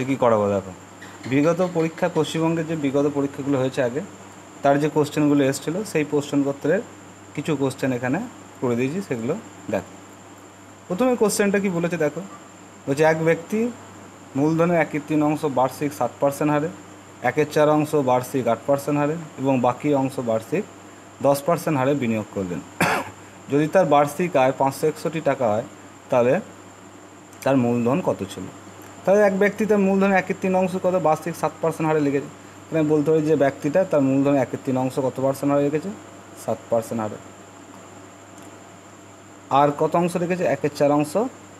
কী করাবো দেখো, বিগত পরীক্ষা পশ্চিমবঙ্গের যে বিগত পরীক্ষাগুলো হয়েছে আগে, তার যে কোশ্চেনগুলো এসেছিলো সেই প্রশ্নপত্রের কিছু কোশ্চেন এখানে করে দিয়েছি, সেগুলো দেখো। প্রথমে কোশ্চেনটা কি বলেছে দেখো, বলছে এক ব্যক্তি মূলধনের 1/3 বার্ষিক 7% হারে, 1/4 বার্ষিক 8% হারে এবং বাকি অংশ বার্ষিক 10% হারে বিনিয়োগ করলেন। যদি তার বার্ষিক আয় 561 টাকা হয় তাহলে তার মূলধন কত ছিল। তাহলে এক ব্যক্তি তার মূলধনের 1/3 কত বার্ষিক 7% হারে লিখেছে। তাহলে আমি বলতে পারি যে ব্যক্তিটা তার মূলধনের 1/3 কত পার্সেন্ট হারে রেখেছে, 7% হারে। আর কত অংশ রেখেছে, 1/4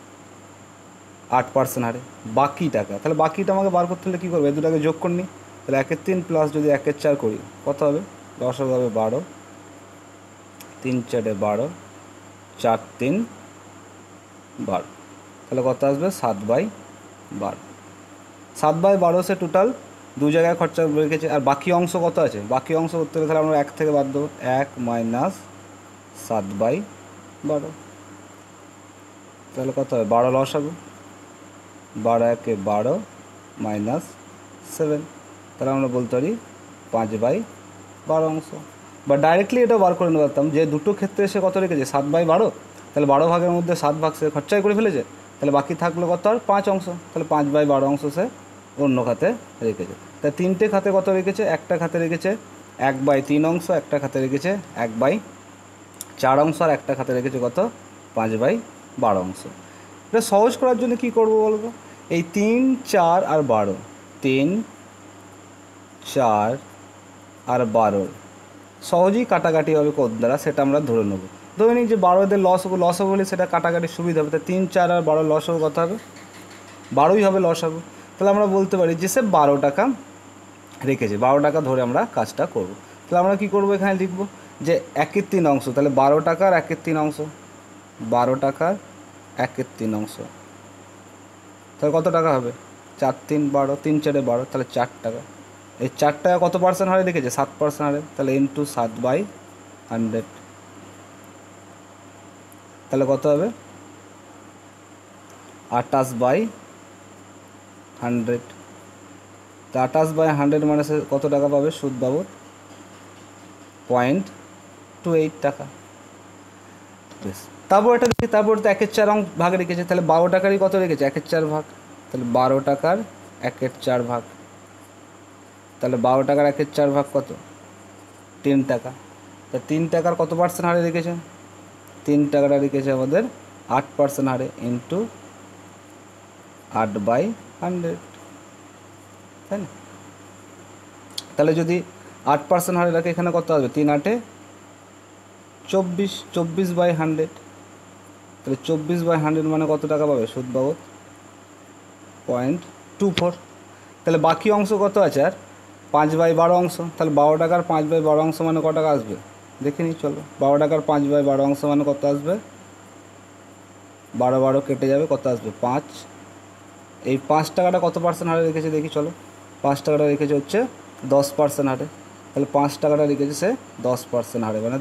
8% হারে। বাকি টাকা, তাহলে বাকিটা আমাকে বার করতে হলে কী করবে, এই দুটাকে যোগ করে নিই। তাহলে 1/3 প্লাস যদি 1/4 করি কত হবে, 10 হবে 12, 3 4 12, 4 3 12, তাহলে কত আসবে 7/12। 7/12 সে টোটাল দু জায়গায় খরচা রেখেছে। আর বাকি অংশ কত আছে, বাকি অংশ করতে গেলে তাহলে আমরা 1 থেকে বাদ দেবো, 1 মাইনাস 7/12, তাহলে কত হবে 12 লস হবে, 12 একে 12 মাইনাস 7, তাহলে আমরা বলতে পারি 5/12 অংশ। বা ডাইরেক্টলি এটা বার করে নিতে পারতাম যে দুটো ক্ষেত্রে সে কত রেখেছে, 7/12, তাহলে 12 ভাগের মধ্যে 7 ভাগ সে খরচাই করে ফেলেছে, তাহলে বাকি থাকলো কত আর 5 অংশ, তাহলে 5/12 অংশ সে অন্য খাতে রেখেছে। তাই তিনটে খাতে কত রেখেছে, একটা খাতে রেখেছে 1/3 অংশ, একটা খাতে রেখেছে 1/4 অংশ, আর একটা খাতে রেখেছে কত 5/12 অংশ। এটা সহজ করার জন্য কী করবো বলবো, এই 3 4 আর 12, 3 4 আর 12 সহজেই কাটাকাটি হবে কোন দ্বারা সেটা আমরা ধরে নেবো। ধরে নিই যে 12দের লস হবে বলে সেটা কাটাকাটির সুবিধা হবে, তাই 3 4 আর 12 লস হবে কত হবে, 12ই হবে লস হবে। তাহলে আমরা বলতে পারি যে সে 12 টাকা রেখেছে, 12 টাকা ধরে আমরা কাজটা করব। তাহলে আমরা কী করবো, এখানে লিখবো যে 1/3 অংশ, তাহলে 12 টাকার 1/3 অংশ, 12 টাকার 1/3 অংশ, তাহলে কত টাকা হবে, 4 3 12, 3 4 12, তাহলে 4 টাকা। এই 4 টাকা কত পার্সেন্ট হারে রেখেছে, 7% হারে, তাহলে ইন্টু 7/100, তাহলে কত হবে 28/100। তো 28/100 মানে সে কত টাকা পাবে, সুদ বাবদ 0.28 টাকা। বেশ, তারপর এটা দেখি, তারপর তো 1/4 ভাগ রেখেছে, তাহলে 12 টাকারই কত রেখেছে, 1/4 ভাগ, তাহলে 12 টাকার 1/4 ভাগ, তাহলে 12 টাকার 1/4 ভাগ কত, 3 টাকা। তা 3 টাকার কত পার্সেন্ট হারে রেখেছে, 3 টাকাটা রেখেছে আমাদের 8% হারে, ইন্টু 8/100, তাই না। তাহলে যদি 8% হারে রাখে এখানে কত আসবে, 3 8 24, 24/100, তাহলে 24/100 মানে কত টাকা পাবে, সুদ বাবদ 0.24। তাহলে বাকি অংশ কত আছে আর 5/12 অংশ, তাহলে 12 টাকার 5/12 অংশ মানে কত টাকা আসবে দেখে নিই চলো, 12 টাকার 5/12 অংশ মানে কত আসবে, 12 12 কেটে যাবে, কত আসবে 5। এই 5 টাকাটা কত পার্সেন্ট হারে রেখেছে দেখি চলো, 5 টাকাটা রেখেছে হচ্ছে 10% হারে, তাহলে 5 টাকাটা রেখেছে সে 10% হারে, মানে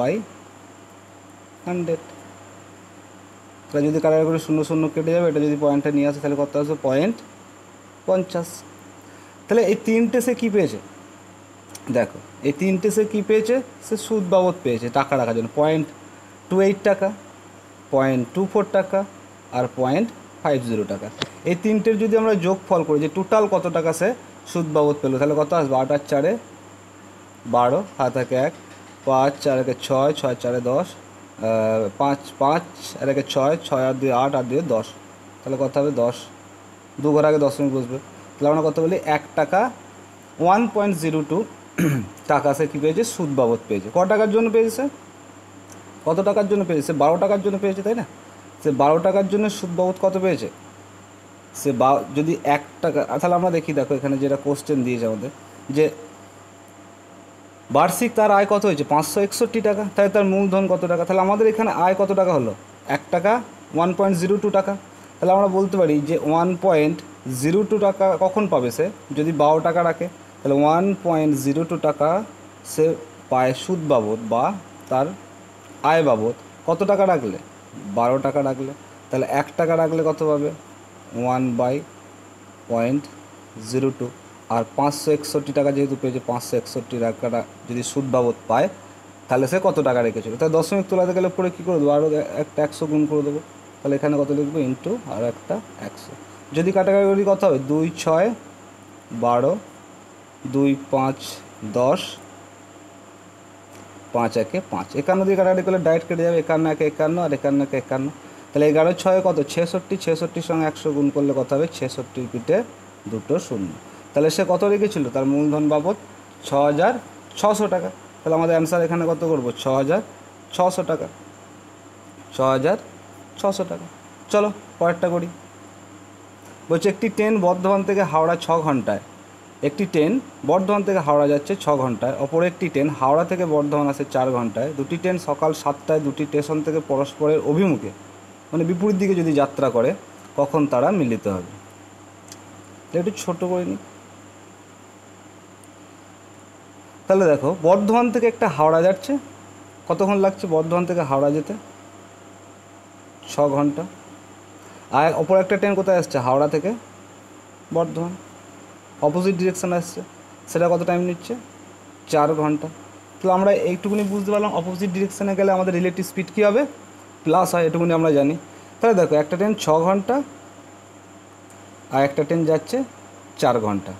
10/100। তাহলে যদি কাটার করে 0 0 কেটে যাবে, এটা যদি পয়েন্টটা নিয়ে আসে তাহলে কত আসবে 0.50। তাহলে এই তিনটে সে কী পেয়েছে দেখো, এই তিনটে সে কী পেয়েছে, সে সুদ বাবদ পেয়েছে টাকা রাখার জন্য 0.28 টাকা, 0.24 টাকা আর 0.50 টাকা। এই তিনটের যদি আমরা যোগফল করি যে টোটাল কত টাকা সে সুদ বাবদ পেলো, তাহলে কত আসবে, 8 আর 4 12, হাত থাকে 1, 5 4 একে 6, 6 4 10, 5 5 আর একে 6, 6 আর 2 8, আর 2 10, তাহলে কত হবে 10, 2 ঘর আগে দশমিক বসবে। তাহলে আমরা কত বলি, 1 টাকা 1.02 টাকা সে কী পেয়েছে, সুদ বাবদ পেয়েছে। ক টাকার জন্য পেয়েছে সে, কত টাকার জন্য পেয়েছে, সে 12 টাকার জন্য পেয়েছে, তাই না। সে 12 টাকার জন্য সুদ বাবদ কত পেয়েছে, সে যদি 1 টাকা, তাহলে আমরা দেখি দেখো এখানে যেটা কোশ্চেন দিয়েছে আমাদের, যে বার্ষিক তার আয় কত হয়েছে 561 টাকা, তাহলে তার মূলধন কত টাকা, তাহলে আমাদের এখানে আয় কত টাকা হলো, 1 টাকা 1.02 টাকা। তাহলে আমরা বলতে পারি যে 1.02 টাকা কখন পাবে সে, যদি 12 টাকা রাখে, তাহলে 1.02 টাকা সে পায় সুদ বাবদ বা তার আয় বাবদ কত টাকা রাখলে, 12 টাকা রাখলে। তাহলে 1 টাকা রাখলে কত পাবে, 0.02। আর 561 টাকা যেহেতু পেয়েছে, 561 টাকাটা যদি সুদ বাবদ পায় তাহলে সে কত টাকা রেখেছিল। তাই দশমিক তোলাতে গেলে পরে কী করে দেবো, আরও একটা 100 গুণ করে দেবো। তাহলে এখানে কত লিখবো, ইন্টু আর একটা 100। যদি কাটাকাটি কত হবে, 2 6 12, 2 5 10, 5 1 5। 51 দিয়ে কাটাকাটি করলে ডাইরেক্ট কেটে যাবে, 51 1 51 আর 51 1 51। তাহলে 11 6 কত, 66। 66 সঙ্গে 100 গুণ করলে কত হবে, 66 পিঠে দুটো শূন্য। তাহলে সে কত রেখেছিল, তার মূলধন বাবদ 6600 টাকা। তাহলে আমাদের অ্যান্সার এখানে কত করবো, 6600 টাকা, 6600 টাকা। চলো পরেরটা করি। বলছে একটি ট্রেন বর্ধমান থেকে হাওড়া 6 ঘন্টায়, একটি ট্রেন বর্ধমান থেকে হাওড়া যাচ্ছে 6 ঘন্টায়, অপর একটি ট্রেন হাওড়া থেকে বর্ধমান আসে 4 ঘন্টায়। দুটি ট্রেন সকাল 7টায় দুটি স্টেশন থেকে পরস্পরের অভিমুখে মানে বিপরীত দিকে যদি যাত্রা করে, কখন তারা মিলিত হবে। একটু ছোটো করে নিই। তাহলে দেখো, বর্ধমান থেকে একটা হাওড়া যাচ্ছে, কতক্ষণ লাগছে বর্ধমান থেকে হাওড়া যেতে, 6 ঘন্টা। আর অপর একটা ট্রেন কোথায় আসছে, হাওড়া থেকে বর্ধমান, অপোজিট ডিরেকশান আসছে, সেটা কত টাইম নিচ্ছে, 4 ঘন্টা। তাহলে আমরা এইটুকুনি বুঝতে পারলাম, অপোজিট ডিরেকশানে গেলে আমাদের রিলেটিভ স্পিড কী হবে, প্লাস হয়, এটুকুনি আমরা জানি। তাহলে দেখো, একটা ট্রেন 6 ঘন্টা আর একটা ট্রেন যাচ্ছে 4 ঘন্টা,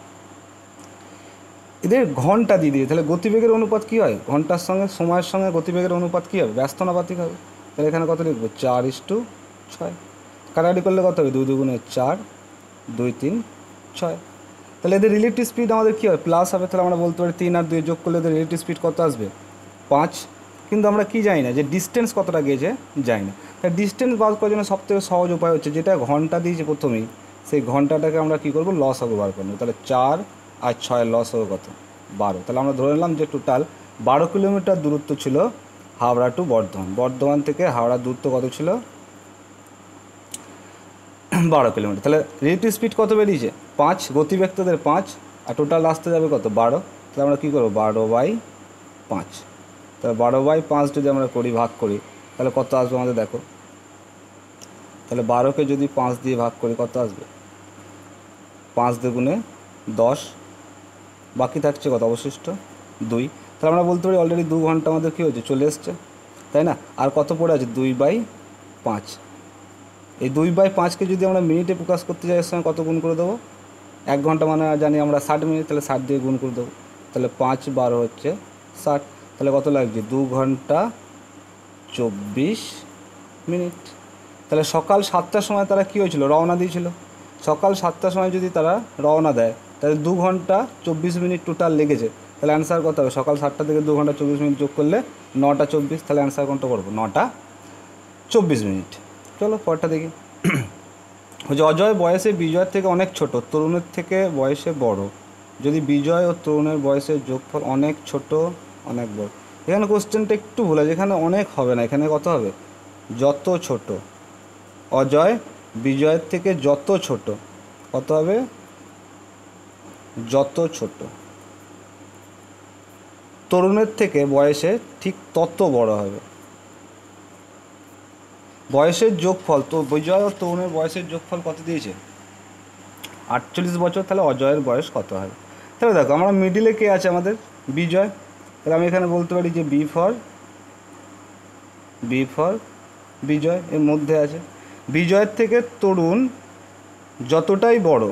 এদের ঘন্টা দিয়ে দিয়ে, তাহলে গতিবেগের অনুপাত কী হয়, ঘন্টার সঙ্গে সময়ের সঙ্গে গতিবেগের অনুপাত কী হবে, ব্যস্তানুপাতিক হবে। তাহলে এখানে কত লিখবো, 4:6। কাটাকাটি করলে কত হবে, 2 2 4, 2 3 6। তাহলে এদের রিলেটিভ স্পিড আমাদের কী হবে, প্লাস হবে। তাহলে আমরা বলতে পারি 3 আর 2 যোগ করলে এদের রিলেটিভ স্পিড কত আসবে, 5। কিন্তু আমরা কি জানি না যে ডিস্টেন্স কতটা গিয়েছে, জানি না। তাই ডিস্টেন্স বার করার জন্য সবথেকে সহজ উপায় হচ্ছে, যেটা ঘন্টা দিয়েছে প্রথমেই, সেই ঘন্টাটাকে আমরা কী করবো, লস হবে বার করবো। তাহলে 4 আর 6 লস হবে কত, 12। তাহলে আমরা ধরে নিলাম যে টোটাল 12 কিলোমিটার দূরত্ব ছিল হাওড়া টু বর্ধমান। বর্ধমান থেকে হাওড়া দূরত্ব কত ছিল, 12 কিলোমিটার। তাহলে রিলেটিভ স্পিড কত বেরিয়েছে, 5। গতিবেগ তাদের 5, আর টোটাল আসতে যাবে কত, 12। তাহলে আমরা কী করবো, 12/5। তাহলে 12/5 যদি আমরা করি, ভাগ করি, তাহলে কত আসবে আমাদের দেখো। তাহলে 12কে যদি 5 দিয়ে ভাগ করি, কত আসবে, 5 দুগুণে 10, বাকি থাকছে কত, অবশিষ্ট 2। তাহলে আমরা বলতে পারি অলরেডি 2 ঘন্টা আমাদের কী হয়েছে, চলে এসছে, তাই না। আর কত পড়ে আছে, 2/5। এই 2/5কে যদি আমরা মিনিটে প্রকাশ করতে যাই, এর সঙ্গে কত গুণ করে দেবো, 1 ঘন্টা মানে জানি আমরা 60 মিনিট, তাহলে 60 দিয়ে গুণ করে দেবো। তাহলে 5 12 হচ্ছে 60। তাহলে কত লাগছে, 2 ঘন্টা 24 মিনিট। তাহলে সকাল 7টার সময় তারা কী হয়েছিল, রওনা দিয়েছিল। সকাল 7টার সময় যদি তারা রওনা দেয়, তাহলে 2 ঘন্টা 24 মিনিট টোটাল লেগেছে। তাহলে অ্যান্সার কত হবে, সকাল 7টা থেকে 2 ঘন্টা 24 মিনিট যোগ করলে 9টা 24। তাহলে অ্যান্সার কোনটা করবো, 9টা 24 মিনিট। চলো পরটা দেখি। হচ্ছে অজয় বয়সে বিজয়ের থেকে অনেক ছোট, তরুণের থেকে বয়সে বড়। যদি বিজয় ও তরুণের বয়সের যোগফল অনেক ছোট অনেক বড়। এখানে কোশ্চেনটা একটু ভুল আছে, এখানে অনেক হবে না, এখানে কত হবে, যত ছোট। অজয় বিজয়ের থেকে যত ছোট, কত হবে, যত ছোট। তরুণের থেকে বয়সে ঠিক তত বড় হবে। বয়সের যোগফল, তো বিজয় ও তরুণের বয়সের যোগফল কত দিয়েছে, 48 বছর। তাহলে অজয়ের বয়স কত হবে। তাহলে দেখো, আমরা মিডিলে কে আছে আমাদের, বিজয়। তাহলে আমি এখানে বলতে পারি যে বি ফর বিজয়, এর মধ্যে আছে। বিজয়ের থেকে তরুণ যতটাই বড়,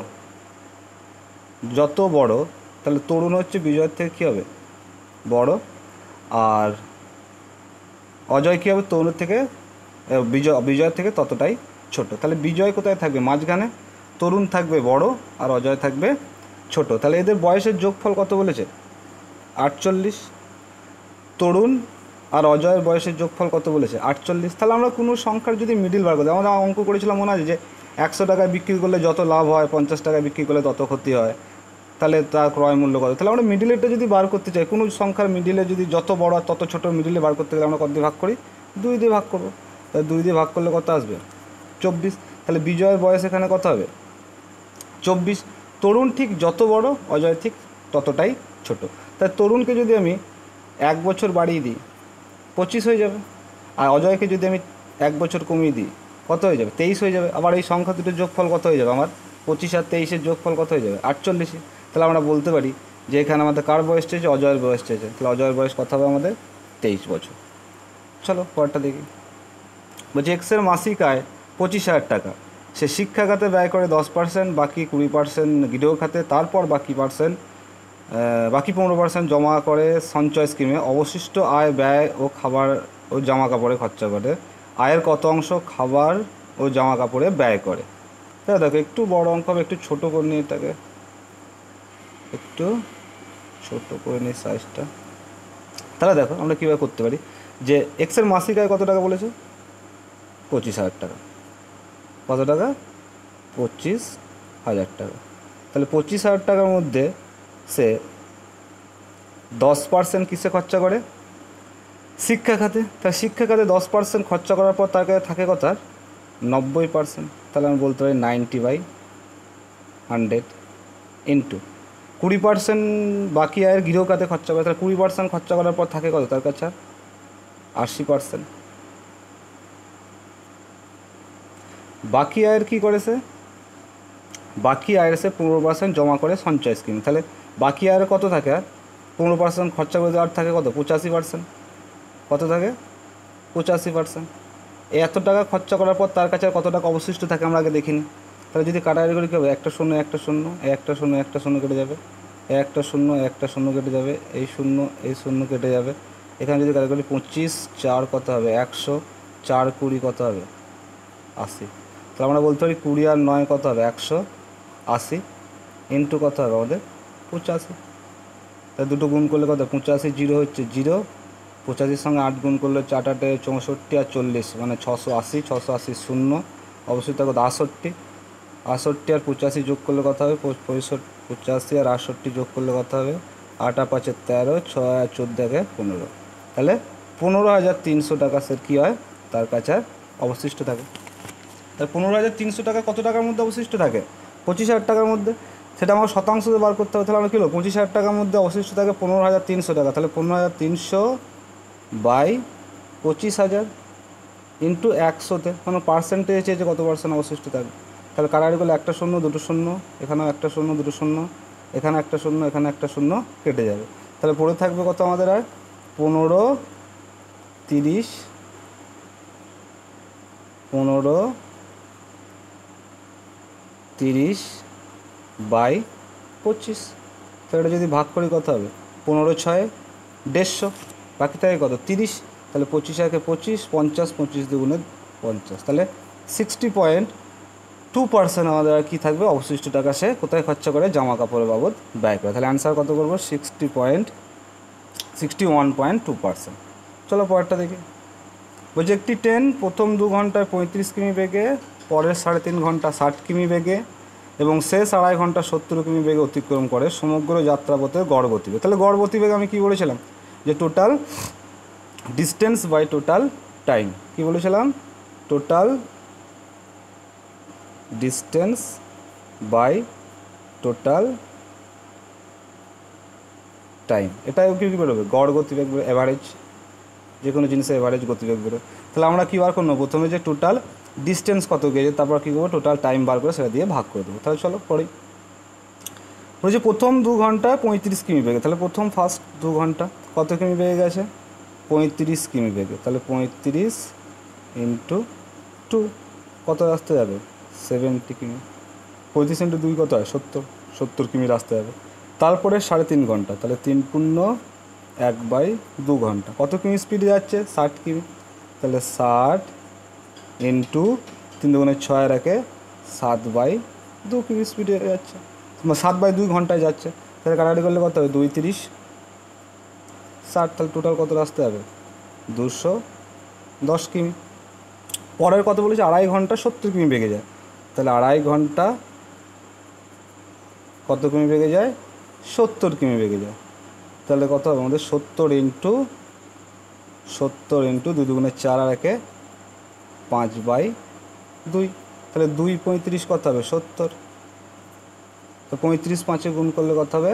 যত বড়, তাহলে তরুণ হচ্ছে বিজয়ের থেকে কী হবে, বড়। আর অজয় কী হবে, তরুণের থেকে বিজয়ের থেকে ততটাই ছোট। তাহলে বিজয় কোথায় থাকবে, মাঝখানে। তরুণ থাকবে বড় আর অজয় থাকবে ছোট। তাহলে এদের বয়সের যোগফল কত বলেছে, 48। তরুণ আর অজয়ের বয়সের যোগফল কত বলেছে, 48। তাহলে আমরা কোনো সংখ্যার যদি মিডিল বার করি, আমরা অঙ্ক করেছিলাম মনে আছে যে 100 টাকায় বিক্রি করলে যত লাভ হয়, 50 টাকায় বিক্রি করলে তত ক্ষতি হয়, তাহলে তার ক্রয় মূল্য কত। তাহলে আমরা মিডিলেরটা যদি বার করতে চাই, কোনো সংখ্যার মিডিলে যদি যত বড় আর তত ছোটো মিডিলে বার করতে গেলে আমরা কত দিয়ে ভাগ করি, 2 দিয়ে ভাগ করবো। তাহলে 2 দিয়ে ভাগ করলে কত আসবে, 24। তাহলে বিজয়ের বয়স এখানে কত হবে, 24। তরুণ ঠিক যত বড়, অজয় ঠিক ততটাই ছোট। তাই তরুণকে যদি আমি 1 বছর বাড়িয়ে দিই, 25 হয়ে যাবে। আর অজয়কে যদি আমি 1 বছর কমিয়ে দিই, কত হয়ে যাবে, 23 হয়ে যাবে। আবার এই সংখ্যা দুটোর যোগফল কত হয়ে যাবে আমার, 25 আর 23-এর যোগফল কত হয়ে যাবে 48। তাহলে আমরা বলতে পারি যে এখানে আমাদের কার বয়স চেয়েছে, অজয়ের বয়স চেয়েছে, তাহলে অজয়ের বয়স কত হবে আমাদের 23 বছর। চলো পরেরটা দেখি। বলছি এক্সের মাসিক আয় 25,000 টাকা, সে শিক্ষা খাতে ব্যয় করে 10%, বাকি 20% গৃহ খাতে, তারপর বাকি 15% জমা করে সঞ্চয় স্কিমে, অবশিষ্ট আয় ব্যয় ও খাবার ও জামা কাপড়ে খরচা করে, আয়ের কত অংশ খাবার ও জামা কাপড়ে ব্যয় করে। তাহলে দেখো একটু বড় অঙ্ক হবে, একটু ছোটো করে নিই, এটাকে একটু ছোটো করে নিই সাইজটা। তাহলে দেখো আমরা কীভাবে করতে পারি যে এক্সের মাসিক আয় কত টাকা বলেছে 25,000 টাকা, কত টাকা 25,000 টাকা। তাহলে 25,000 টাকার মধ্যে সে 10% কিসে খরচা করে, শিক্ষা খাতে। তাহলে শিক্ষা খাতে 10% খরচা করার পর তার কাছে থাকে কত, 90%। তাহলে আমি বলতে পারি 90/100 ইন্টু 20% বাকি আয়ের গৃহ খাতে খরচা করে, তাহলে 20% খরচা করার পর থাকে কত তার কাছে 80%। বাকি আয়ের কী করেছে, বাকি আয়ের সে 15% জমা করে সঞ্চয় স্কিম। তাহলে বাকি আয়ের কত থাকে, 15% খরচা করে আর থাকে কত 85%, কত থাকে 85%। এত টাকা খরচা করার পর তার কাছে কত টাকা অবশিষ্ট থাকে আমরা আগে দেখিনি। তাহলে যদি কাটাকাটি করি কী হবে, একটা শূন্য একটা শূন্য, একটা শূন্য একটা শূন্য কেটে যাবে, একটা শূন্য একটা শূন্য কেটে যাবে, এই শূন্য কেটে যাবে। এখানে যদি কাটাকাটি 25 4 কত হবে 100, 4 20 কত হবে 80। তাহলে আমরা বলতে পারি 20 আর 9 কত হবে 180 ইন্টু কত হবে আমাদের 85। তাহলে দুটো গুণ করলে কত 85, 0 হচ্ছে 0, 85-র সঙ্গে 8 গুণ করলে 4 8 64 আর 40 মানে 680, 680 শূন্য, অবশ্যই থাকবে 68, 68 আর 85 যোগ করলে কত হবে 85 আর 68 যোগ করলে কত হবে 8 আর 5 13, 6 আর 14 15। তাহলে 15,300 টাকা সে কী হয় তার কাছে অবশিষ্ট থাকে। তাহলে 15,300 টাকা কত টাকার মধ্যে অবশিষ্ট থাকে 25,000 টাকার মধ্যে, সেটা আমার শতাংশতে বার করতে হবে। তাহলে আমরা কী হলো 25,000 টাকার মধ্যে অবশিষ্ট থাকে 15,300 টাকা, তাহলে 15,300/25,000 ইন্টু 100তে, কোনো পার্সেন্টেজ চেয়েছে কত পার্সেন্ট অবশিষ্ট থাকে। তাহলে কাটাকাটি করলে একটা শূন্য দুটো শূন্য, এখানেও একটা শূন্য দুটো শূন্য, এখানে একটা শূন্য এখানে একটা শূন্য কেটে যাবে। তাহলে পড়ে থাকবে কত আমাদের আর 15 30 15/25। তো এটা যদি ভাগ করি কত হবে 15 6 150, বাকি থাকে কত 30। তাহলে 25 একে 25, 50, 25 দুগুণে 50, তাহলে 60.2% আমাদের আর কী থাকবে অবশিষ্ট টাকা সে কোথায় খরচা করে জামা কাপড়ের বাবদ ব্যয় করে। তাহলে অ্যান্সার কত করবো 61.2%। চলো পরেরটা দেখি। বলছি একটি ট্রেন প্রথম 2 ঘন্টায় 35 কিমি বেগে, পরের 3.5 ঘন্টা 60 কিমি বেগে এবং শেষ 2.5 ঘন্টা 70 কিমি বেগে অতিক্রম করে সমগ্র যাত্রাপথের গড় গতিবেগ। তাহলে গড় গতিবেগ আমি কী বলেছিলাম যে total distance by total time, কী বলেছিলাম total distance by total time, এটাও কী বেরোবে গড় গতিবেগ, অ্যাভারেজ, যে কোনো জিনিসের অ্যাভারেজ গতিবেগ বেরোয়। তাহলে আমরা কী বার করবো প্রথমে যে টোটাল ডিস্টেন্স কত গিয়েছে, তারপর কী করবো টোটাল টাইম বার করে সেটা দিয়ে ভাগ করে দেবো। তাহলে চলো পড়ি। বলছি প্রথম 2 ঘন্টা 35 কিমি বেগে, তাহলে ফার্স্ট 2 ঘন্টা কত কিমি বেগে গেছে 35 কিমি বেগে, তাহলে 35 ইন্টু 2 কত আসতে যাবে 70 কিমি, 35 ইন্টু 2 কত হয় 70 কিমি আসতে যাবে। তারপরে 3.5 ঘন্টা, তাহলে 3 × 1/2 ঘন্টা কত কিমি স্পিডে যাচ্ছে 60 কিমি, তাহলে 60 ইন্টু 3 দুগুণে 6 রাখে 7/2 কিমি স্পিডে যাচ্ছে, 7/2 ঘন্টায় যাচ্ছে। তাহলে কাটাকাটি করলে কত হবে 2 30 60, তাহলে টোটাল কত আসতে হবে 210 কিমি। পরের কত বলেছে 2.5 ঘন্টা 70 কিমি বেগে যায়, তাহলে 2.5 ঘন্টা কত কিমি বেগে যায় 70 কিমি বেগে যায়। তাহলে কত হবে আমাদের 70 ইন্টু 2 দুগুণে 4 আর একে 5/2, তাহলে 2 35 কত হবে 70, তো 35 5-এ গুণ করলে কত হবে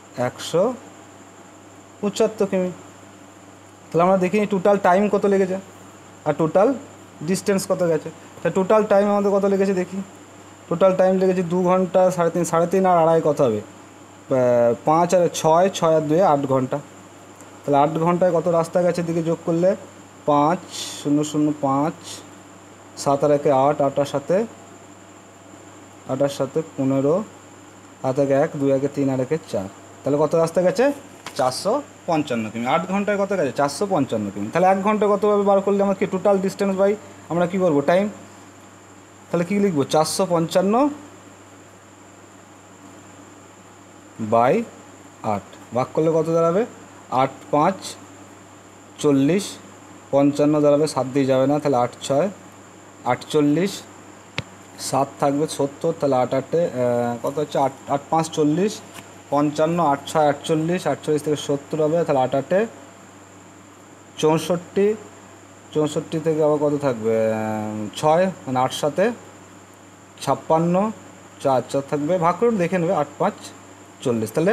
175 কিমি। তাহলে আমরা দেখিনি টোটাল টাইম কত লেগেছে আর টোটাল ডিস্টেন্স কত গেছে। তাহলে টোটাল টাইম আমাদের কত লেগেছে দেখি, টোটাল টাইম লেগেছে 2 ঘন্টা 3.5, 3.5 আর আড়াই কত হবে? 5 আর 6, 6 আর 2 8 ঘন্টা। তাহলে 8 ঘন্টায় কত রাস্তা গেছে দিকে যোগ করলে 5 0 0 5 7 আর 1 8, 8 আর 7 15, 7 1 1 2 1 3 আর 1 4। তাহলে কত রাস্তা গেছে? 455 কিমি। 8 ঘন্টায় কত গেছে? 455 কিমি। তাহলে 1 ঘন্টায় কতভাবে বার করলে আমরা কি টোটাল ডিস্টেন্স বাই আমরা কী করবো টাইম? তাহলে কী লিখবো? 455 বাই 8 ভাগ করলে কত দাঁড়াবে? 8 5 40, 55 দাঁড়াবে, 7 দিয়ে যাবে না, তাহলে 8 6 48, 7 থাকবে 70, তাহলে 8 8 কত হচ্ছে? 8 8 5 40, 55, 8 6 48, 48 থেকে 70 হবে, তাহলে 8 8 64, 64 থেকে আবার কত থাকবে? 6 মানে 8 7 56, 4 4 থাকবে, ভাগ করে দেখে নেবে, 8 5 40। তাহলে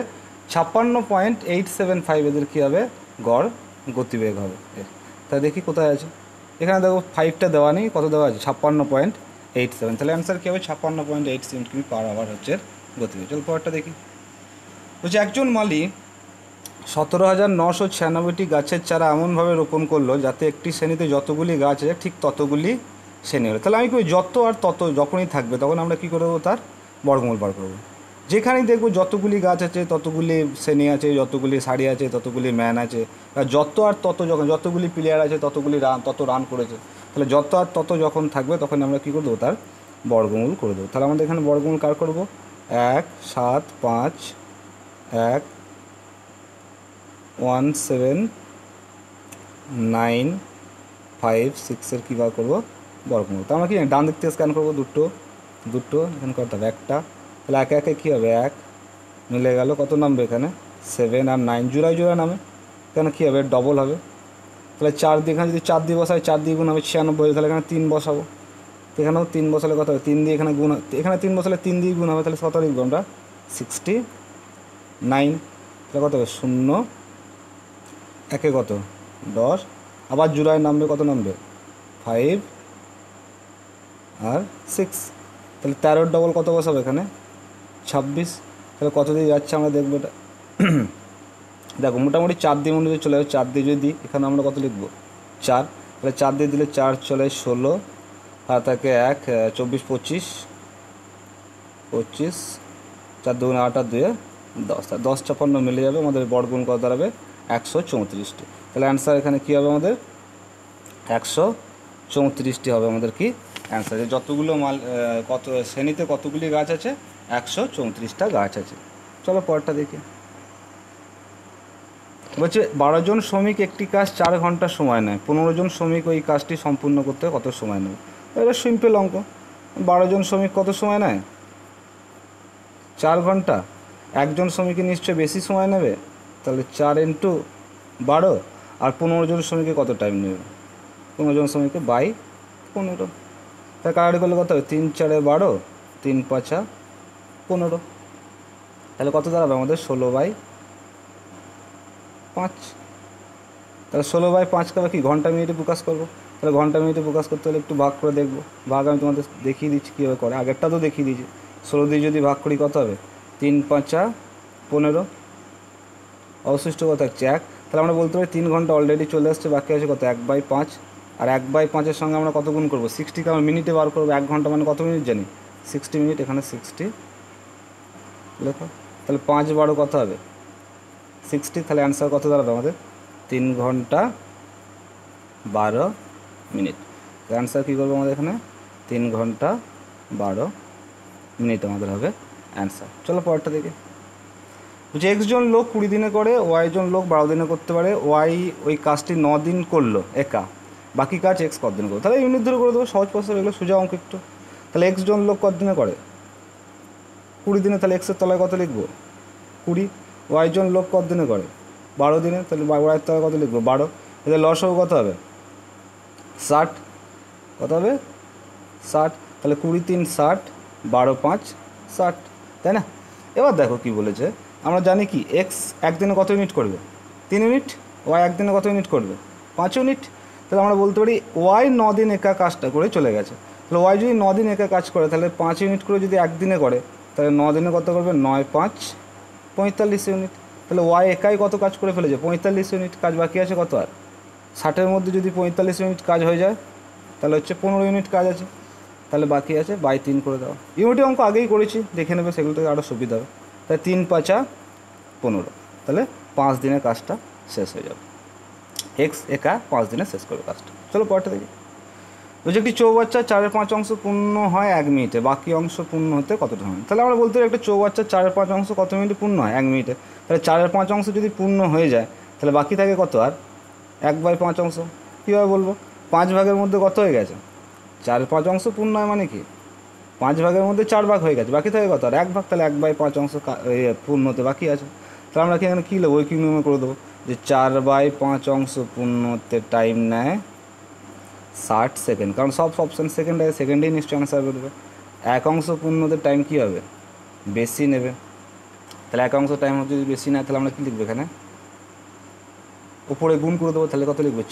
56.875 এদের কী হবে? গড় গতিবেগ হবে। তাহলে দেখি কোথায় আছে। এখানে দেখো 5টা দেওয়া নেই, কত দেওয়া আছে? 56.87। তাহলে অ্যান্সার কী হবে? 56.87 কিমি পার আওয়ার হচ্ছে গতিবেগ। চল পরেরটা দেখি। বলছে একজন মালি 17,996টি গাছের চারা এমনভাবে রোপণ করলো যাতে একটি শ্রেণীতে যতগুলি গাছ আছে ঠিক ততগুলি শ্রেণী হলো। তাহলে আমি কই যত আর তত যখনই থাকবে তখন আমরা কী করবো? তার বর্গমূল বার করবো। যেখানেই দেখবো যতগুলি গাছ আছে ততগুলি শ্রেণী আছে, যতগুলি সারি আছে ততগুলি ম্যান আছে, আর যত আর তত যখন যতগুলি প্লেয়ার আছে ততগুলি তত রান করেছে, তাহলে যত আর তত যখন থাকবে তখন আমরা কী করে দেবো? তার বর্গমূল করে দেবো। তাহলে আমাদের এখানে বর্গমূল কার করবো? 1 7 5 1 1 7 9 5 6 কী বার করবো? বর্গমূল। তো আমরা কি ডান দিক থেকে স্ক্যান করবো? দুটো এখানে করতে হবে একটা, তাহলে একে একে কী হবে? 1 মিলে গেল, কত নামবে এখানে? 7 আর 9 জোড়ায় নামে, এখানে কী হবে? ডবল হবে। তাহলে 4 দিয়ে এখানে যদি 4 দিয়ে বসাই, 4 দিয়ে গুণ হবে 96, তাহলে এখানে 3 বসাবো, এখানেও 3 বসালে কত হবে? 3 দিয়ে এখানে গুণ, এখানে 3 বসালে 3 দিয়ে গুণ হবে, তাহলে কত লিখবো আমরা? 69। তাহলে কত হবে? 0 একে কত? 10, আবার জোড়ায় নামবে, কত নামবে? 5 আর 6, তাহলে 13 ডবল কত বসাবো এখানে? 26। তাহলে কত দিয়ে যাচ্ছে আমরা দেখবো এটা। দেখো মোটামুটি 4 দিয়ে মনে চলে যাবে, 4 দিয়ে যদি এখানে আমরা কত লিখবো? 4, তাহলে 4 দিয়ে দিলে 4 চলে 16, আর তাকে 1 24 25 25, 4 2 8 আর 2 10, 10 56 মিলে যাবে, আমাদের বর্গমূল কত দাঁড়াবে? 134টি। তাহলে অ্যান্সার এখানে কী হবে আমাদের? 134টি হবে আমাদের কি অ্যান্সার। যতগুলো কত শ্রেণীতে কতগুলি গাছ আছে? 134টা গাছ আছে। চলো পরেরটা দেখি। বলছে 12 জন শ্রমিক একটি কাজ 4 ঘন্টা সময় নেয়, 15 জন শ্রমিক ওই কাজটি সম্পূর্ণ করতে কত সময় নেবে? এটা সিম্পল অঙ্ক। 12 জন শ্রমিক কত সময় নেয়? 4 ঘন্টা। একজন শ্রমিকের নিশ্চয়ই বেশি সময় নেবে, তাহলে 4 × 12, আর 15 জন শ্রমিকে কত টাইম নেবে? 15 জন শ্রমিকে বাই 15। তাহলে কাটাকাটি করলে কত হবে? 3 4 12, 3 5 15, তাহলে কত দাঁড়াবে আমাদের? 16/5। তাহলে 16/5কে কি ঘন্টা মিনিটে প্রকাশ করবো? তাহলে ঘন্টা মিনিটে প্রকাশ করতে হলে একটু ভাগ করে দেখবো। ভাগ আমি তোমাদের দেখিয়ে দিচ্ছি কীভাবে করে, আগেরটা তো দেখিয়ে দিয়েছি। 16 দিয়ে যদি ভাগ করি কত হবে? 3 5 15, অবশিষ্ট কত থাকছে 1। তাহলে আমরা বলতে পারি 3 ঘন্টা অলরেডি চলে আসছে, বাকি আছে কত? 1/5, আর 1/5-এর সঙ্গে আমরা কত গুণ করবো? 60কে আমরা মিনিটে বার করবো। 1 ঘন্টা মানে কত মিনিট জানি? 60 মিনিট, এখানে 60 লেখো। তাহলে 5 12 কত হবে? 60। তাহলে অ্যান্সার কত দাঁড়াবে আমাদের? 3 ঘন্টা 12 মিনিট। অ্যান্সার কী করবো আমাদের এখানে? 3 ঘন্টা 12 মিনিট আমাদের হবে অ্যান্সার। চলো পরেরটা দেখি। যে X জন লোক 20 দিনে করে, Y জন লোক 12 দিনে করতে পারে। Y ওই কাজটি 9 দিন করলো একা, বাকি কাজ X কত দিন করবে? তাহলে ইউনিট ধরে করে দেবো, সহজ প্রশ্ন, এগুলো সোজা অঙ্ক একটু। তাহলে X জন লোক কত দিনে করে? 20 দিনে, তাহলে X-এর তলায় কত লিখবো? 20। Y জন লোক কত দিনে করে? 12 দিনে, তাহলে Y-এর তলায় কত লিখবো? 12। এদের লসও কত হবে? 60। কত হবে? 60। তাহলে 20 3 60, 12 5 60, তাই না? এবার দেখো কি বলেছে, আমরা জানি কি X একদিনে কত ইউনিট করবে? 3 ইউনিট। Y একদিনে কত ইউনিট করবে? 5 ইউনিট। তাহলে আমরা বলতে পারি Y 9 দিন একা কাজটা করে চলে গেছে। তাহলে ওয়াই যদি 9 দিন একা কাজ করে তাহলে 5 ইউনিট করে যদি একদিনে করে তাহলে 9 দিনে কত করবে, 9 5 45 ইউনিট। তাহলে ওয়াই একাই কত কাজ করে ফেলেছে, 45 ইউনিট। কাজ বাকি আছে কত আর, 60-এর মধ্যে যদি 45 ইউনিট কাজ হয়ে যায় তাহলে হচ্ছে 15 ইউনিট কাজ আছে, তাহলে বাকি আছে বাই 3 করে দেওয়া। ইউনিটের অঙ্ক আগেই করেছি, দেখে নেবে, সেগুলো থেকে আরও সুবিধা হবে। তাই 3 5 15, তাহলে 5 দিনে কাজটা শেষ হয়ে যাবে। এক্স একা 5 দিনে শেষ করবে কাজটা। চলো পরেরটা দেখি। বলছে একটি চৌবাচ্চার 4/5 অংশ পূর্ণ হয় 1 মিনিটে, বাকি অংশ পূর্ণ হতে কতটা সময়? তাহলে আমরা বলতে পারি একটা চৌবাচ্চার 4/5 অংশ কত মিনিটে পূর্ণ হয়, 1 মিনিটে। তাহলে 4/5 অংশ যদি পূর্ণ হয়ে যায় তাহলে বাকি থাকে কত আর, 1/5 অংশ। কীভাবে বলবো, 5 ভাগের মধ্যে কত হয়ে গেছে, 4/5 অংশ পূর্ণ হয় মানে কি, 5 ভাগের মধ্যে 4 ভাগ হয়ে গেছে, বাকি থাকে কত আর 1 ভাগ। তাহলে 1/5 অংশ পূর্ণ হতে বাকি আছে। তাহলে আমরা এখানে কী নেবো, কি নিয়মে করে দেবো যে 4/5 অংশ পূর্ণ হতে টাইম নেয় 60 সেকেন্ড, কারণ সব অপশান সেকেন্ড আছে, সেকেন্ডেই নিশ্চয়ই অ্যান্সার করবে। 1 অংশ পূর্ণ হতে টাইম কী হবে, বেশি নেবে। তাহলে 1 অংশ টাইম যদি বেশি নেয় তাহলে আমরা কী লিখবো, এখানে উপরে গুণ করে দেবো। তাহলে কত লিখবো,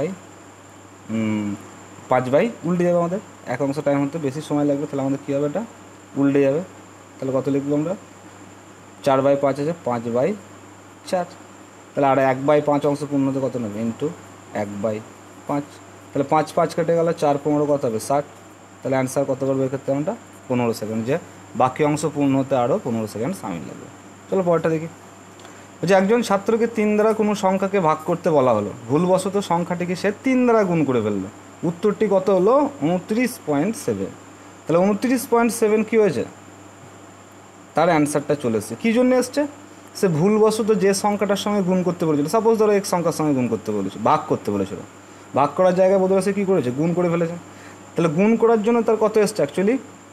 5/, উল্টে যাবে আমাদের। 1 অংশ টাইম হতে বেশি সময় লাগবে, তাহলে আমাদের কী হবে, এটা উল্টে যাবে। তাহলে কত লিখবো আমরা, 4/5 আছে 5/4। তাহলে আর 1/5 অংশ পূর্ণ হতে কত নেবে, ইন্টু 1/5। তাহলে 5 5 কেটে গেল, 4 15 কত হবে 60। তাহলে অ্যান্সার কত করবে এক্ষেত্রে আমরা, 15 সেকেন্ড। যে বাকি অংশ পূর্ণ হতে আরও 15 সেকেন্ড সামিল লাগবে। চলো পরেরটা দেখি। যে একজন ছাত্রকে 3 দ্বারা কোনো সংখ্যাকে ভাগ করতে বলা হলো, ভুলবশত সংখ্যাটিকে সে 3 দ্বারা গুণ করে ফেললো। উত্তরটি কত হলো, 29.7। তাহলে 29.7 কী হয়েছে, তার অ্যান্সারটা চলে এসছে। কী জন্য এসছে, সে ভুলবশত যে সংখ্যাটার সঙ্গে গুণ করতে বলেছিল, সাপোজ ধরো এক সংখ্যার সঙ্গে গুণ করতে বলেছিল, ভাগ করতে বলেছিল, ভাগ করার জায়গায় বদলে সে কী করেছে, গুণ করে ফেলেছে। তাহলে গুণ করার জন্য তার কত এসছে, অ্যাকচুয়ালি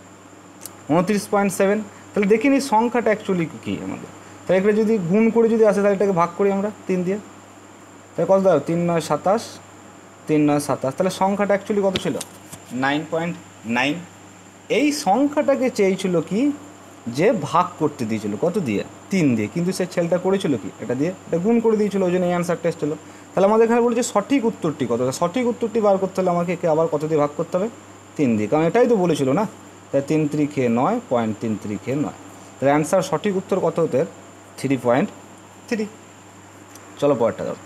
29.7। তাহলে দেখিনি সংখ্যাটা অ্যাকচুয়ালি কী আমাদের। তাহলে এখানে যদি গুণ করে যদি আসে তাহলে এটাকে ভাগ করি আমরা 3 দিয়ে, তাহলে কত দাও, 3 9 27, 3 9 27। তাহলে সংখ্যাটা অ্যাকচুয়ালি কত ছিল, 9.9। এই সংখ্যাটাকে চেয়েছিল কি, যে ভাগ করতে দিয়েছিল কত দিয়ে, 3 দিয়ে, কিন্তু সে ছেলেটা করেছিল কি, এটা দিয়ে এটা গুণ করে দিয়েছিল, ওই জন্য এই অ্যান্সারটা এসেছিলো। তাহলে আমাদের এখানে বলেছে সঠিক উত্তরটি কত, সঠিক উত্তরটি বার করতে হলে আমাকে আবার কত দিয়ে ভাগ করতে হবে, 3 দিয়ে, কারণ এটাই তো বলেছিল না। তাই 3 3 খেয়ে 9.33 খেয়ে 9। তাহলে অ্যান্সার সঠিক উত্তর কত হতে, 3.3। চলো পরেরটা দাও।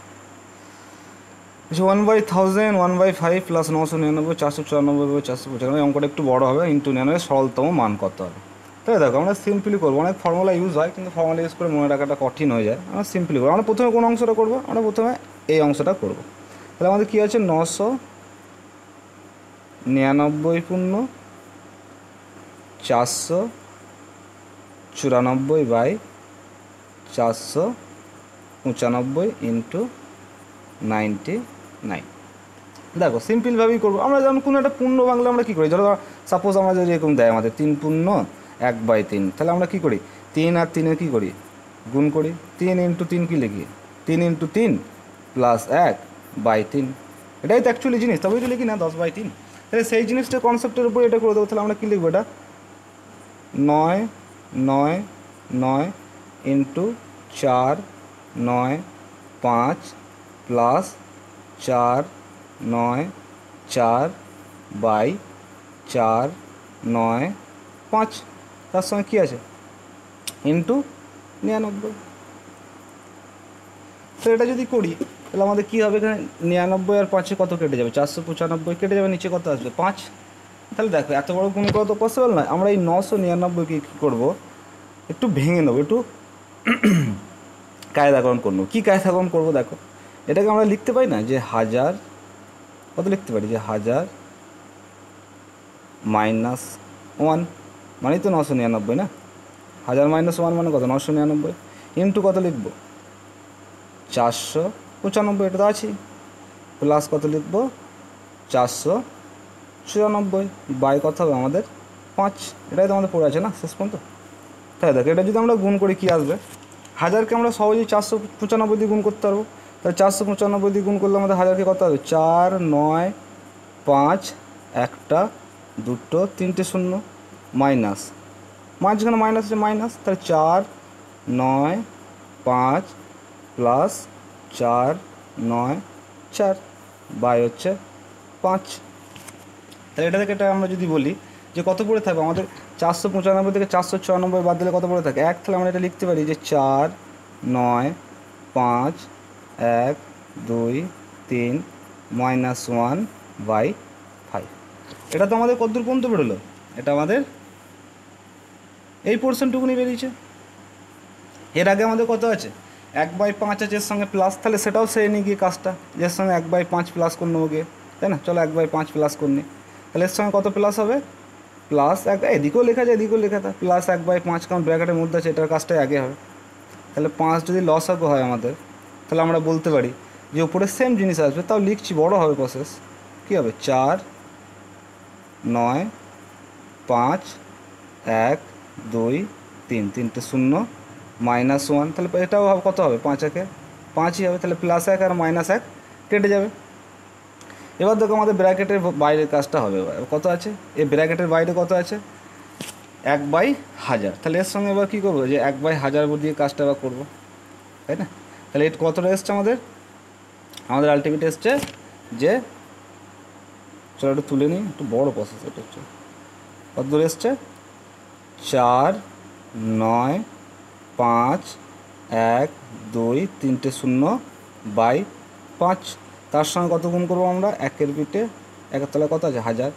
1/1000, 1/5 প্লাস 999, 494, 495। অঙ্কটা একটু বড় হবে, ইন্টু 99 সরলতম মান কত হবে। তাহলে দেখো আমরা সিম্পলি করবো, অনেক ফর্মুলা ইউজ হয় কিন্তু ফর্মুলা ইউজ করে মনে রাখাটা কঠিন হয়ে যায়। আমরা সিম্পলি করবো। আমরা প্রথমে কোন অংশটা করবো, আমরা প্রথমে এই অংশটা করবো। তাহলে আমাদের কী আছে, 999 পূর্ণ 494/495 ইন্টু 99। দেখো সিম্পলভাবেই করবো আমরা, যেমন কোনো একটা পূর্ণ বাংলা আমরা কী করি, ধরো সাপোজ আমরা যদি এরকম দেয় আমাদের 3 পূর্ণ 1/3, তাহলে আমরা কী করি, 3 আর 3 কী করি, গুণ করি। 3 ইন্টু 3 কী লিখি, 3 ইন্টু 3 প্লাস 1/3। এটাই তো অ্যাকচুয়ালি জিনিস, তবেই তো লিখি না 10/3। তাহলে সেই জিনিসটা কনসেপ্টের উপর এটা করে দেবো। তাহলে আমরা কী লিখবো, এটা 9 9 9 ইন্টু 4 9 5 প্লাস 4 9 4/4 9 5, তার সঙ্গে কী আছে, ইন্টু 99। তো এটা যদি করি তাহলে আমাদের কী হবে, এখানে 99 আর 5 কত কেটে যাবে, 495 কেটে যাবে, নিচে কত আসবে 5। তাহলে দেখো এত বড় গুণ করা তো পসিবল নয়। আমরা এই 999কে কী করবো, একটু ভেঙে নেবো, একটু কায়দাকরণ করবো। কী কায়দাকরণ করবো, দেখো এটাকে আমরা লিখতে পারি না যে 1000, কত লিখতে পারি, যে 1000 -1 মানেই তো 999 না। 1000 - 1 মানে কত, 999 ইন্টু কত লিখবো, 495, এটা তো আছেই, প্লাস কত লিখবো, 494 বাই কত হবে আমাদের 5। এটাই তো আমাদের পড়ে আছে না শেষ পর্যন্ত। তাই দেখো এটা যদি আমরা গুণ করি কী আসবে, 1000কে আমরা সহজেই 495 দিয়ে গুণ করতে পারবো। তাহলে 495 দিয়ে গুণ করলে আমাদের 1000কে কত হবে, 4 9 5 1 2 3 শূন্য মাইনাস, মাঝখানে মাইনাস আছে মাইনাস, তাহলে 4 9 5 প্লাস 4 9 4 বাই হচ্ছে 5। তাহলে এটা থেকে এটা আমরা যদি বলি যে কত পড়ে থাকবে আমাদের 495 থেকে 496 বাদ দিলে কত পড়ে থাকে 1, তাহলে আমরা এটা লিখতে পারি যে 4, 9, 5, 1, 2, 3 -1/5। এটা তো আমাদের কতদূর পর্যন্ত বেরোলো, এটা আমাদের এই পোর্শনটুকুনি বেরিয়েছে। এর আগে আমাদের কত আছে 1/5 আছে, এর সঙ্গে প্লাস, তাহলে সেটাও সেরে নিই গিয়ে কাজটা, এর সঙ্গে 1/5 প্লাস করে নেবো গিয়ে, তাই না? চলো 1/5 প্লাস করে নিই, তাহলে এর সঙ্গে কত প্লাস হবে প্লাস এদিকেও লেখা যায় এদিকেও লেখা থাকে প্লাস 1/5, কারণ ব্র্যাকেটের মধ্যে আছে, এটার কাজটাই আগে হবে। তাহলে 5 যদি লসাগু হয় আমাদের, তাহলে আমরা বলতে পারি যে উপরে সেম জিনিস আসবে, তাও লিখছি বড় হবে প্রসেস, কী হবে 4, 9, 5, 1, 2, 3, 3টে 0 -1, তাহলে এটাও কত হবে 5 একে 5ই হবে, তাহলে +1 আর -1 কেটে যাবে। এবার দেখো আমাদের ব্র্যাকেটের বাইরের কাজটা হবে, এবার কত আছে এই ব্র্যাকেটের বাইরে কত আছে 1/1000, তাহলে এর সঙ্গে এবার কী করবো যে 1/1000 দিয়ে কাজটা এবার করবো, তাই না? তাহলে এটা কতটা এসছে আমাদের আলটিমেট এসছে যে, চলো একটু তুলে নিই, একটু বড়ো প্রসেস এটা হচ্ছে, কত দূর এসছে 4, 9, 5, 1, 2, 3টে 0/5, তার সঙ্গে কত গুণ করবো আমরা 1-এর পিঠে 1-এর তলায় কত আছে 1000,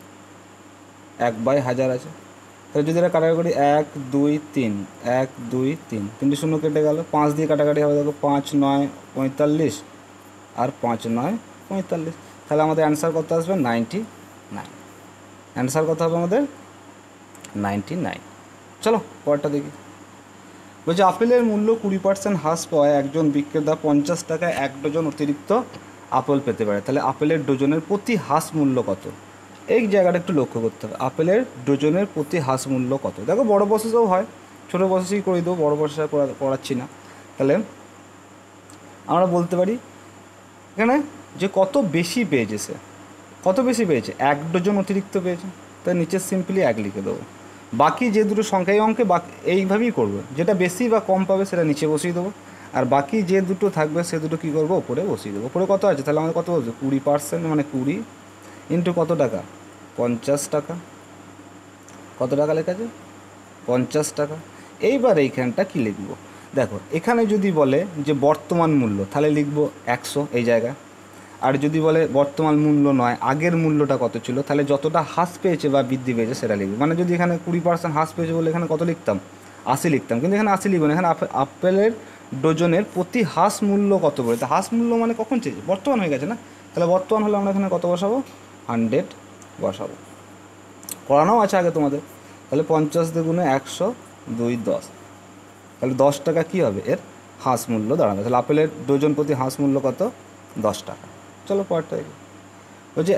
1/1000 আছে। তাহলে যদি এটা কাটাকাটি করি 1, 2, 3, 1, 2, 3, 3টে 0 কেটে গেল, 5 দিয়ে কাটাকাটি হবে, দেখো 5, 9, 45 আর 5, 9, 45, তাহলে আমাদের অ্যান্সার কত আসবে 99, অ্যান্সার কত হবে আমাদের 99। চলো পরেরটা দেখি, বলছে আপেলের মূল্য 20% হ্রাস পাওয়ায় একজন বিক্রেতা 50 টাকায় 1 ডজন অতিরিক্ত আপেল পেতে পারে, তাহলে আপেলের ডজনের প্রতি হ্রাস মূল্য কত, এই জায়গাটা একটু লক্ষ্য করতে হবে, আপেলের ডজনের প্রতি হ্রাস মূল্য কত। দেখো বড় প্রসেসও হয়, ছোটো প্রসেসই করে দেবো, বড় প্রসেস করাচ্ছি না। তাহলে আমরা বলতে পারি এখানে যে কত বেশি পেয়েছে সে, কত বেশি পেয়েছে 1 ডজন অতিরিক্ত পেয়েছে, তাই নিচে সিম্পলি 1 লিখে দেবো, বাকি যে দুটো সংখ্যা এই অঙ্কে এইভাবেই করবো, যেটা বেশি বা কম পাবে সেটা নিচে বসিয়ে দেবো, আর বাকি যে দুটো থাকবে সে দুটো কী করবো ওপরে বসিয়ে দেবো। ওপরে কত আছে তাহলে আমাদের কত বলছে 20%, মানে 20 ইন্টু কত টাকা 50 টাকা, কত টাকা লেখা আছে 50 টাকা। এইবার এইখানটা কী লিখবো, দেখো এখানে যদি বলে যে বর্তমান মূল্য তাহলে লিখবো 100 এই জায়গায়, আর যদি বলে বর্তমান মূল্য নয় আগের মূল্যটা কত ছিল তাহলে যতটা হ্রাস পেয়েছে বা বৃদ্ধি পেয়েছে সেটা লিখবো, মানে যদি এখানে 20% হ্রাস পেয়েছে বলে এখানে কত লিখতাম 80 লিখতাম, কিন্তু এখানে 80 লিখবো না, এখানে আপেলের ডজনের প্রতি হ্রাস মূল্য কত পড়ে, তা হ্রাস মূল্য মানে কখন চেয়েছে বর্তমান হয়ে গেছে না, তাহলে বর্তমান হলে আমরা এখানে কত বসাবো 100 বসাবো, করানো আছে আগে তোমাদের। তাহলে 50 দ্বিগুণে 100, 2, 10, তাহলে 10 টাকা কী হবে এর হ্রাস মূল্য দাঁড়াবে, তাহলে আপেলের ডজন প্রতি হ্রাস মূল্য কত 10 টাকা। চলো পরেরটা বলছে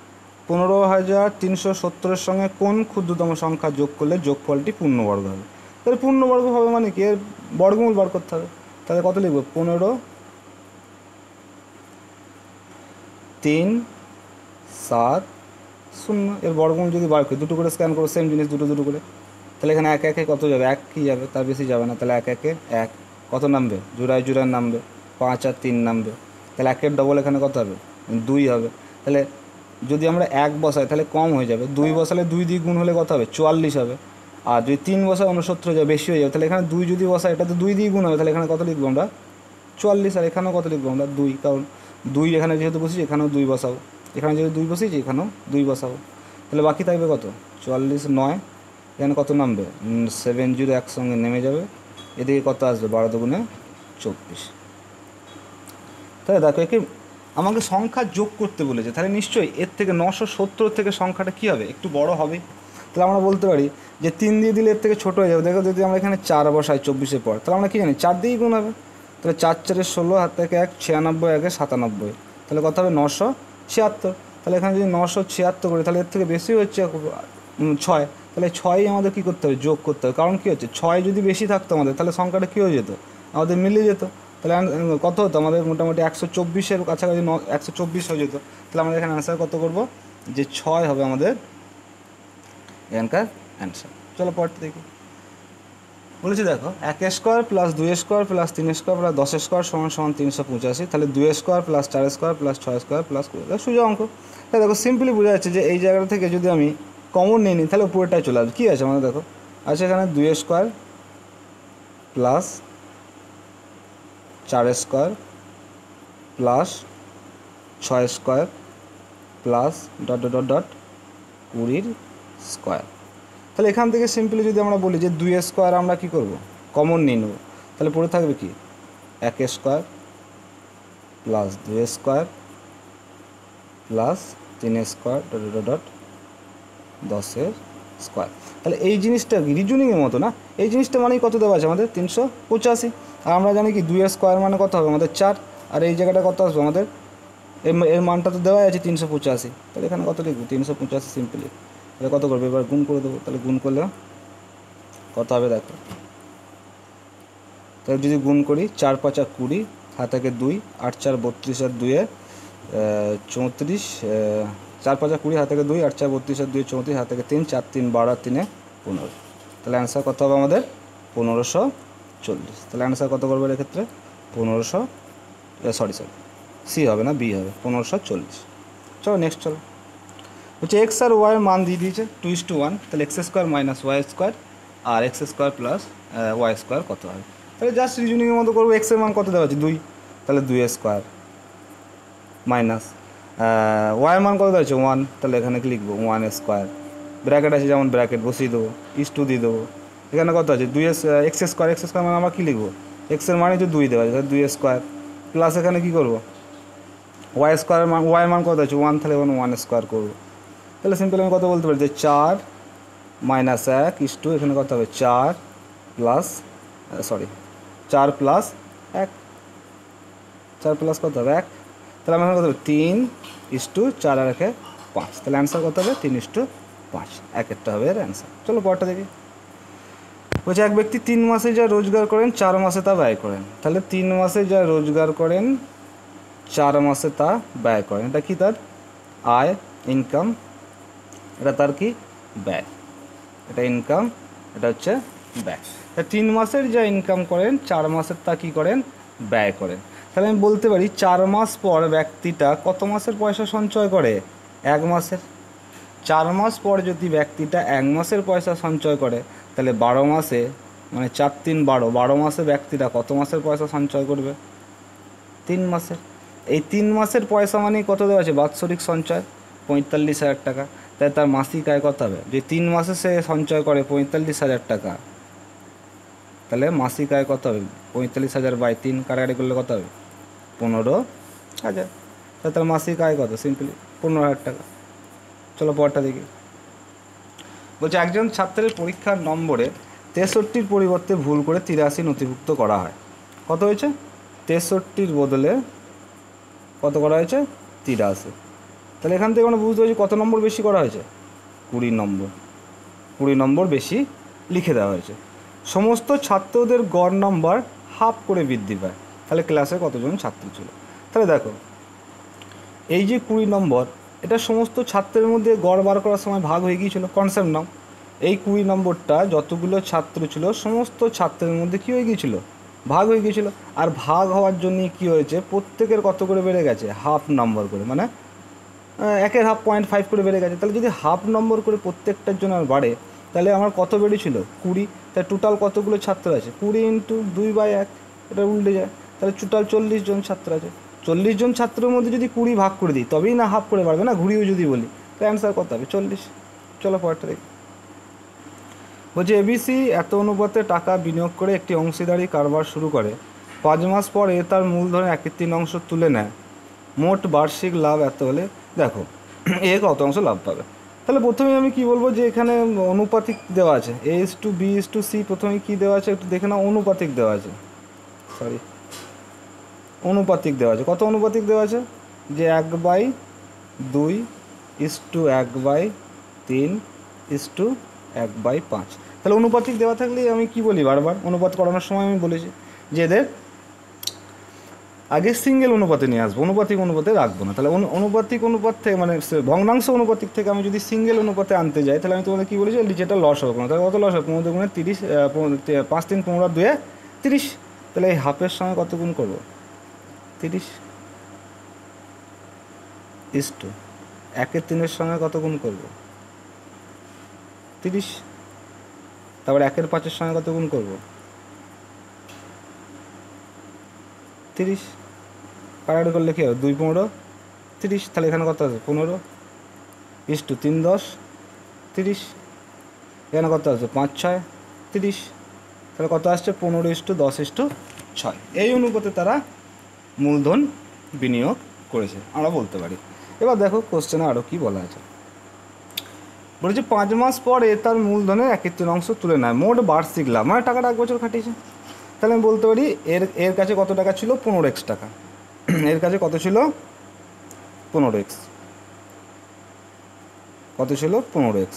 15,370-এর সঙ্গে কোন ক্ষুদ্রতম সংখ্যা যোগ করলে যোগফলটি পূর্ণবর্গ হবে, তাহলে পূর্ণবর্গ হবে মানে কি এর বর্গমূল বার করতে হবে, তাহলে কত লিখবো 15, 3, 7, 0, এর বর্গমূল যদি বার করি দুটো করে স্ক্যান করো সেম জিনিস দুটো করে, তাহলে এখানে 1 1 কত যাবে 1 কি যাবে তার বেশি যাবে না, তাহলে 1 1 1 কত নামবে জোড়ায় নামবে 5 আর 3 নামবে, তাহলে 1-এর ডবল এখানে কত হবে 2 হবে, তাহলে যদি আমরা 1 বসাই তাহলে কম হয়ে যাবে, 2 বসালে 2 দিয়ে গুণ হলে কত হবে 44 হবে, আর যদি 3 বসাই 69 হয়ে যাবে বেশি হয়ে যাবে, তাহলে এখানে 2 যদি বসাই এটা তো 2 দিয়ে গুণ হবে, তাহলে এখানে কত লিখবো আমরা 44, আর এখানেও কত লিখবো আমরা 2, কারণ 2 এখানে যেহেতু বসেছি এখানেও 2 বসাবো, এখানে যেহেতু 2 বসিয়েছি এখানেও 2 বসাবো, তাহলে বাকি থাকবে কত 44, 9, এখানে কত নামবে 70 একসঙ্গে নেমে যাবে, এদিকে কত আসবে 12 দুগুণে 24। তাহলে দেখো একে আমাকে সংখ্যা যোগ করতে বলেছে, তাহলে নিশ্চয়ই এর থেকে 970 থেকে সংখ্যাটা কী হবে একটু বড় হবে, তাহলে আমরা বলতে পারি যে 3 দিয়ে দিলে এর থেকে ছোটো হয়ে যাবে। দেখো যদি আমরা এখানে 4 বসাই 24-এর পর তাহলে আমরা কী জানি 4 দিয়েই গুণ হবে, তাহলে 4 4 16, হাত থেকে 1 96, 1 97, তাহলে কত হবে 976, তাহলে এখানে যদি 976 করি তাহলে এর থেকে বেশি হচ্ছে 6, তাহলে 6ই আমাদের কী করতে হবে যোগ করতে হবে, কারণ কী হচ্ছে 6 যদি বেশি থাকতো আমাদের তাহলে সংখ্যাটা কী হয়ে যেত আমাদের মিলে যেত, তাহলে কত হতো আমাদের মোটামুটি 124-এর কাছাকাছি 124 হয়ে যেত, তাহলে আমরা এখানে অ্যান্সার কত করব যে 6 হবে আমাদের এখানকার অ্যান্সার। চলো পরেরটা দেখি, বলেছি দেখো 1 square plus 2 square plus 3 square plus 10 square সমান সমান 385, তাহলে 2 square plus 4 square plus 6 square plus 20, সোজা অঙ্ক। তাহলে দেখো সিম্পলি বোঝা যাচ্ছে যে এই জায়গাটা থেকে যদি আমি কমন নিয়ে নিই তাহলে উপরেটাই চলে আসবে। কী আছে আমাদের দেখো, আছে এখানে 2 square plus 4 square plus 6 square plus dot dot dot dot 20 square. তাহলে এখান থেকে সিম্পলি যদি আমরা বলি যে 2 স্কোয়ার আমরা কী করব, কমন নিয়ে নেব, তাহলে পড়ে থাকবে কি 1 square plus 2 square plus 3 square dot dot dot 10 square. তাহলে এই জিনিসটা রিজনিংয়ের মতো না, এই জিনিসটা মানেই কত দেওয়া আছে আমাদের 385, আর আমরা জানি কি 2 স্কোয়ার মানে কত হবে আমাদের 4, আর এই জায়গাটা কত আসবে আমাদের, এর মানটা তো দেওয়াই আছে 385, তাহলে এখানে কত লিখবো 385 সিম্পলি। তাহলে কত করবে, এবার গুণ করে দেবো, তাহলে গুণ করলে কত হবে দেখো, তাহলে যদি গুণ করি 4 5 20, হাত থেকে 2, 8 4 32 আর 2 34, 4 5 20 হাত থেকে 2, 8 4 32 আর 2 34, হাত থেকে 3, 4 3 12 3 15, তাহলে অ্যান্সার কত হবে আমাদের 1540। তাহলে অ্যান্সার কত করবে এক্ষেত্রে 1500, সরি সি হবে না, বি হবে 1540। চলো নেক্সট চলো, হচ্ছে এক্স আর ওয়াইয়ের মান দিয়ে দিয়েছে 2:1, তাহলে X square minus Y square আর X square plus Y square কত হবে। তাহলে জাস্ট রিজনিংয়ের মতো করবো, এক্সের মান কত দেওয়া আছে 2, তাহলে 2 স্কোয়ার মাইনাস ওয়াইয়ের মান কত দেওয়া আছে 1, তাহলে এখানে কি লিখবো 1 স্কোয়ার, ব্র্যাকেট আছে যেমন ব্র্যাকেট বসিয়ে দেবো, ইস2 দিয়ে দেবো, এখানে কত আছে 2 এক্স স্কোয়ার মানে আমরা কী লিখবো, এক্সের মানে তো 2 দেওয়া আছে, তাহলে 2 স্কোয়ার প্লাস এখানে কী করবো ওয়াই স্কোয়ার মান, ওয়াই মান কত আছে 1, তাহলে এখানে 1 স্কোয়ার করবো। তাহলে সিম্পল আমি কত বলতে পারি যে 4 মাইনাস 1 ইস2, এখানে কত হবে 4 প্লাস 1, 4 প্লাস কত হবে 1, তাহলে আমার কত হবে 3:4 আর 1 5, তাহলে অ্যান্সার কত হবে 3:5, একটা হবে এর অ্যান্সার। চলো পরটা দেখি, বলছে এক ব্যক্তি 3 মাসে যা রোজগার করেন 4 মাসে তা ব্যয় করেন। তাহলে 3 মাসে যা রোজগার করেন 4 মাসে তা ব্যয় করেন, এটা কি তার আয় ইনকাম, এটা তার কি ব্যয়, এটা ইনকাম, এটা হচ্ছে ব্যয়। তা 3 মাসের যা ইনকাম করেন 4 মাসের তা কী করেন ব্যয় করেন। তাহলে আমি বলতে পারি 4 মাস পর ব্যক্তিটা কত মাসের পয়সা সঞ্চয় করে 1 মাসের। 4 মাস পর যদি ব্যক্তিটা 1 মাসের পয়সা সঞ্চয় করে তাহলে 12 মাসে মানে 4 3 12, 12 মাসে ব্যক্তিটা কত মাসের পয়সা সঞ্চয় করবে 3 মাসের। এই 3 মাসের পয়সা মানে কত দেওয়া আছে বাৎসরিক সঞ্চয় 45,000 টাকা, তাই তার মাসিক আয় কত হবে, যে 3 মাসে সে সঞ্চয় করে 45,000 টাকা, তাহলে মাসিক আয় কত হবে 45,000 বাই 3 কাটাকাটি করলে কত হবে 15,000, তাহলে তার মাসিক আয় কত সিম্পলি 15,000 টাকা। চলো পরটা দেখি, বলছে একজন ছাত্রের পরীক্ষার নম্বরে 63-র পরিবর্তে ভুল করে 83 নথিভুক্ত করা হয়। কত হয়েছে 63-র বদলে কত করা হয়েছে 83, তাহলে এখান থেকে আমরা বুঝতে পারছি কত নম্বর বেশি করা হয়েছে 20 নম্বর বেশি লিখে দেওয়া হয়েছে। সমস্ত ছাত্রদের গড় নম্বর হাফ করে বৃদ্ধি পায়, তাহলে ক্লাসে কতজন ছাত্র ছিল। তাহলে দেখো এই যে 20 নম্বর, এটা সমস্ত ছাত্রের মধ্যে গড় বার করার সময় ভাগ হয়ে গিয়েছিল, কনসেপ্ট নাও। এই 20 নম্বরটা যতগুলো ছাত্র ছিল সমস্ত ছাত্রের মধ্যে কী হয়ে গিয়েছিল ভাগ হয়ে গিয়েছিল, আর ভাগ হওয়ার জন্য কী হয়েছে প্রত্যেকের কত করে বেড়ে গেছে হাফ নম্বর করে, মানে 1/2.5 করে বেড়ে গেছে। তাহলে যদি হাফ নম্বর করে প্রত্যেকটার জন্য আর বাড়ে তাহলে আমার কত বেড়েছিল 20, তাই টোটাল কতগুলো ছাত্র আছে 20 × 2/1, এটা উল্টে যায়, তাহলে টোটাল 40 জন ছাত্র আছে। 40 জন ছাত্রের মধ্যে যদি 20 ভাগ করে দিই তবেই না হাফ করে বাড়বে না, ঘুরিয়েও যদি বলি তাই অ্যান্সার কত হবে 40। চলো পরেরটা দেখি, বলছে এবিসি এত অনুপাতে টাকা বিনিয়োগ করে একটি অংশীদারি কারবার শুরু করে, 5 মাস পরে তার মূলধনের 1/3 তুলে নেয়, মোট বার্ষিক লাভ এত হলে দেখো এ কত অংশ লাভ পাবে। তাহলে প্রথমে আমি কি বলবো যে এখানে অনুপাতিক দেওয়া আছে A:B:C, প্রথমে কি দেওয়া আছে একটু দেখে নাও, অনুপাতিক দেওয়া আছে, অনুপাতিক দেওয়া আছে। কত অনুপাতিক দেওয়া আছে যে 1/2 1/3 1/5, তাহলে অনুপাতিক দেওয়া থাকলে আমি কি বলি বারবার অনুপাত করানোর সময় আমি বলেছি যে এদের আগে সিঙ্গেল অনুপাতে নিয়ে আসবো, অনুপাতিক অনুপাতে রাখবো না। তাহলে অনুপাতিক অনুপাত থেকে মানে ভগ্নাংশ অনুপাতিক থেকে আমি যদি সিঙ্গেল অনুপাতে আনতে যাই, তাহলে আমি তোমাদের কী বলেছি, যেটা লস হবে না। তাহলে কত লস হবে? 15 গুণে 30, 5 3 15 2 30। তাহলে এই হাফের সঙ্গে কত গুণ করবো? 30 ইস্টু 1/3 3-এর সঙ্গে কত গুণ করবো? 30। তারপর 1/5-এর সঙ্গে কত গুণ করবো? 30। কাটাকাটি করলে কী হবে? 2 15 30। তাহলে এখানে কত আছে? 15 ইস্টু 3 10 30। এখানে কত আছে? 5 6 30। তাহলে কত আসছে? 15 ইস্টু 10 ইস্টু 6। এই অনুপাতে তারা মূলধন বিনিয়োগ করেছে, আমরা বলতে পারি। এবার দেখো কোশ্চেনে আরও কী বলা আছে। বলেছে 5 মাস পরে তার মূলধনের 1/3 তুলে নেয়, মোট বার্ষিক লাভ, মানে টাকাটা 1 বছর খাটিয়েছে। তাহলে আমি বলতে পারি এর কাছে কত টাকা ছিল? 15x টাকা। এর কাছে কত ছিল? 15x। কত ছিল? 15x।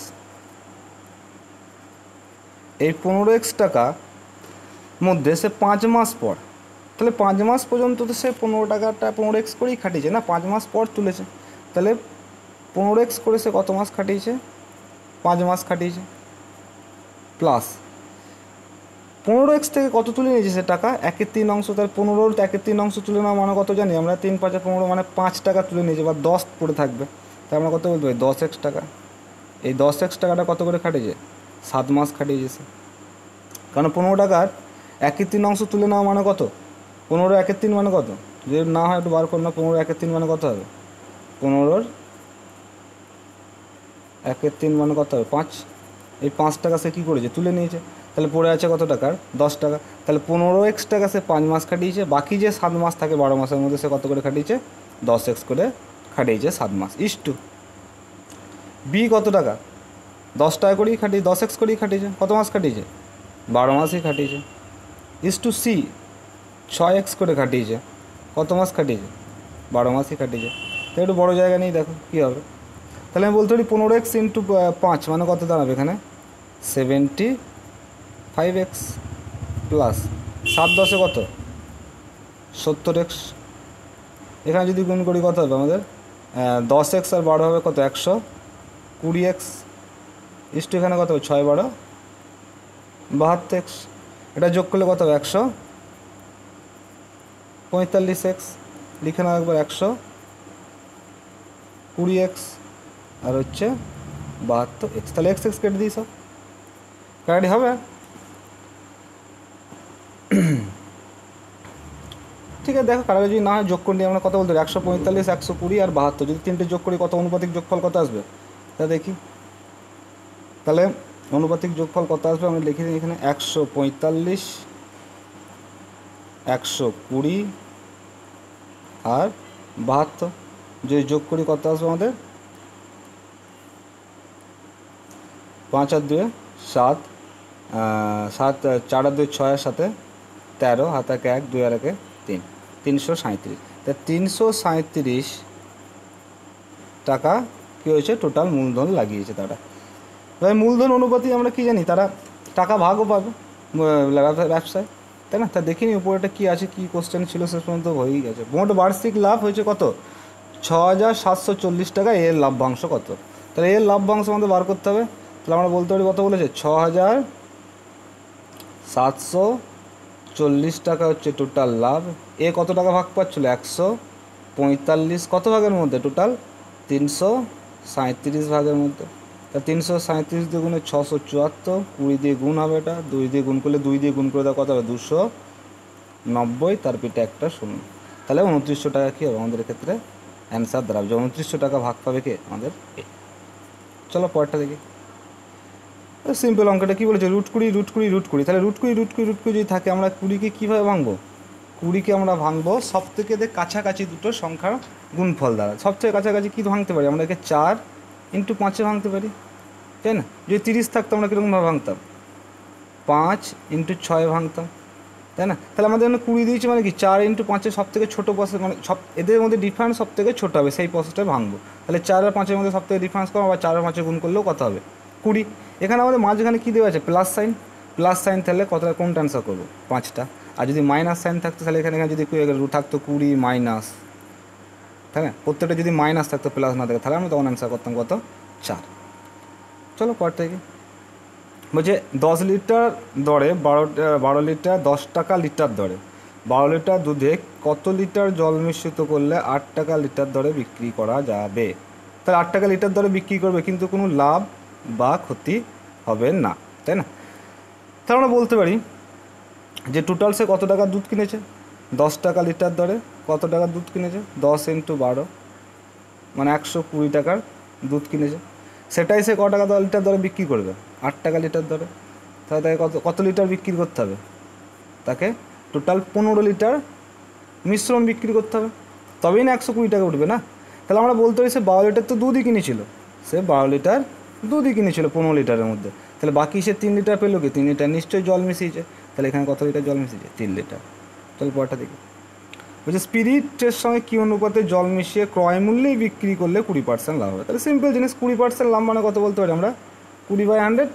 এই 15x টাকা মধ্যে সে 5 মাস পর, তাহলে 5 মাস পর্যন্ত তো সে 15 টাকাটা 15x করেই খাটিয়েছে না, 5 মাস পর তুলেছে। তাহলে 15x করে সে কত মাস খাটিয়েছে? 5 মাস খাটিয়েছে। প্লাস 15x থেকে কত তুলে নিয়েছে সে টাকা? 1/3। তাহলে 15-র 1/3 তুলে নেওয়া মানে কত জানি আমরা? 3 5 15, মানে 5 টাকা তুলে নিয়েছে, বা 10 পড়ে থাকবে। তাই আমরা কত বলতে পারি? 10x টাকা। এই 10x টাকাটা কত করে খাটিয়েছে? 7 মাস খাটিয়েছে সে। কারণ 15 টাকার 1/3 তুলে নেওয়া মানে কত? 15 1/3 মানে কত? যদি না হয় একটু বার কর না। 15 1/3 মানে কত হবে? 15 1/3 মানে কত হবে? 5। এই 5 টাকা সে কী করেছে? তুলে নিয়েছে। তাহলে পড়ে আছে কত টাকার? 10 টাকা। তাহলে 15x টাকা সে 5 মাস খাটিয়েছে, বাকি যে 7 মাস থাকে 12 মাসের মধ্যে সে কত করে খাটিয়েছে? 10x করে খাটিয়েছে 7 মাস। ইস্টু বি কত টাকা? 10 টাকা করেই খাটিয়েছে, 10x করেই খাটিয়েছে। কত মাস খাটিয়েছে? 12 মাসই খাটিয়েছে। ইস্টু সি 6x করে খাটিয়েছে। কত মাস খাটিয়েছে? 12 মাসই খাটিয়েছে। তো একটু বড়ো জায়গা নেই, দেখো কী হবে। তাহলে আমি বলতে পারি 15x ইন্টু 5 মানে কত দাঁড়াবে এখানে? 75x প্লাস 7 10-এ কত? 70x। এখানে যদি গুণ করি কত হবে আমাদের? 10x আর 12 হবে কত? 120x। ইস্টু এখানে কত হবে? 6 12 72x। এটা যোগ করলে কত হবে? 145x। লিখে নাও একবার 120x আর হচ্ছে 72x। তাহলে x কেটে দিই, সব কাটাটি হবে। ঠিক আছে, দেখো কাটাটি যদি না হয় যোগ করে নিই আমরা কত বলতে পারি? 145 120 আর 72 যদি তিনটে যোগ করি কত অনুপাতিক যোগফল কত আসবে? তা দেখি। তাহলে অনুপাতিক যোগফল কত আসবে আমি লিখে দিই এখানে। 145 120 আর 72 যদি যোগ করি কত আসবে আমাদের? 5 আর 2 7, 7 4 আর 2 6 আর 7 13, হাত 1 1 2 আর 1 3, 337। তা 337 টাকা কী হয়েছে? টোটাল মূলধন লাগিয়েছে তারা। এবার মূলধন অনুপাতে আমরা কী জানি? তারা টাকা ভাগও পাবে ব্যবসায়, তাই না? তা দেখিনি উপরেটা কী আছে, কী কোশ্চেন ছিল শেষ পর্যন্ত হয়েই গেছে। মোট বার্ষিক লাভ হয়েছে কত? 6740 টাকা। এর লাভ্যাংশ কত? তাহলে এর লাভ্যাংশ আমাদের বার করতে হবে। তাহলে আমরা বলতে পারি কত বলেছে? 6740 টাকা হচ্ছে টোটাল লাভ। এ কত টাকা ভাগ পাচ্ছিল? 145। কত ভাগের মধ্যে? টোটাল 337 ভাগের মধ্যে। তা 337 দিয়ে গুণে 674, 20 দিয়ে গুণ হবে, এটা 2 দিয়ে গুণ করলে 2 দিয়ে গুণ করে দেওয়া কত হবে? 290, তার পিঠে একটা শূন্য। তাহলে 2900 টাকা কী হবে আমাদের ক্ষেত্রে? অ্যান্সার দাঁড়াবে যে 2900 টাকা ভাগ পাবে কে? আমাদের এ। চলো পরেরটা দেখি। সিম্পল অঙ্কটা কী বলেছে? √20 তাহলে √20 যদি থাকে আমরা 20-কে কীভাবে ভাঙবো? 20-কে আমরা ভাঙবো সবথেকে কাছাকাছি দুটো সংখ্যার গুণফল দ্বারা। সবথেকে কাছাকাছি কী ভাঙতে পারি? আমরা একে 4 × 5-এ ভাঙতে পারি, তাই না? যদি 30 থাকতো আমরা কীরকমভাবে ভাঙতাম? 5 × 6 ভাঙতাম, তাই না? তাহলে আমাদের এখানে 20 দিয়েছে মানে কি 4 × 5-এর সবথেকে ছোটো প্রসেস, মানে সব এদের মধ্যে ডিফারেন্স সবথেকে ছোটো হবে, সেই প্রসেসটা ভাঙবো। তাহলে 4 আর 5-এর মধ্যে সবথেকে ডিফারেন্স করবো, আবার 4 আর 5-এ গুণ করলেও কত হবে? 20। এখানে আমাদের মাঝখানে কী দেওয়া আছে? Plus sign. তাহলে কতটা কোনটা অ্যান্সার করবো? 5টা। আর যদি মাইনাস সাইন থাকতো তাহলে এখানে যদি থাকতো 20 মাইনাস, তাই না, প্রত্যেকটা যদি মাইনাস থাকতো প্লাস না থাকে তাহলে আমরা তখন অ্যান্সার করতাম কত 4। চলো পর থেকে বলছে 10 লিটার দরে 12 লিটার 10 টাকা লিটার দরে 12 লিটার দুধে কত লিটার জল মিশ্রিত করলে 8 টাকা লিটার দরে বিক্রি করা যাবে। তাহলে 8 টাকা লিটার দরে বিক্রি করবে কিন্তু কোনো লাভ বা ক্ষতি হবে না, তাই না। তাহলে আমরা বলতে পারি যে টোটাল সে কত টাকা দুধ কিনেছে, 10 টাকা লিটার দরে কত টাকা দুধ কিনেছে, 10 × 12 মানে 120 টাকার দুধ কিনেছে, সেটাই সে কত টাকা লিটার দরে বিক্রি করবে, 8 টাকা লিটার দরে। তাহলে তাকে কত লিটার বিক্রি করতে হবে, তাকে টোটাল 15 লিটার মিশ্রণ বিক্রি করতে হবে, তবেই না 120 টাকা উঠবে না। তাহলে আমরা বলতে পারি সে 12 লিটার তো দুধই কিনেছিল, সে 12 লিটার দুধই কিনেছিল 15 লিটারের মধ্যে, তাহলে বাকি সে 3 লিটার পেলো কি, 3 লিটার নিশ্চয়ই জল মিশিয়েছে, তাহলে এখানে কত লিটার জল মিশিয়েছে, 3 লিটার। চল পরটা দেখি, বলছে স্পিরিটের সঙ্গে কী অনুপাতে জল মিশিয়ে ক্রয় মূল্যেই বিক্রি করলে 20% লাভ হবে। তাহলে সিম্পল জিনিস, 20% লাভ মানে কত বলতে পারি আমরা, 20/100,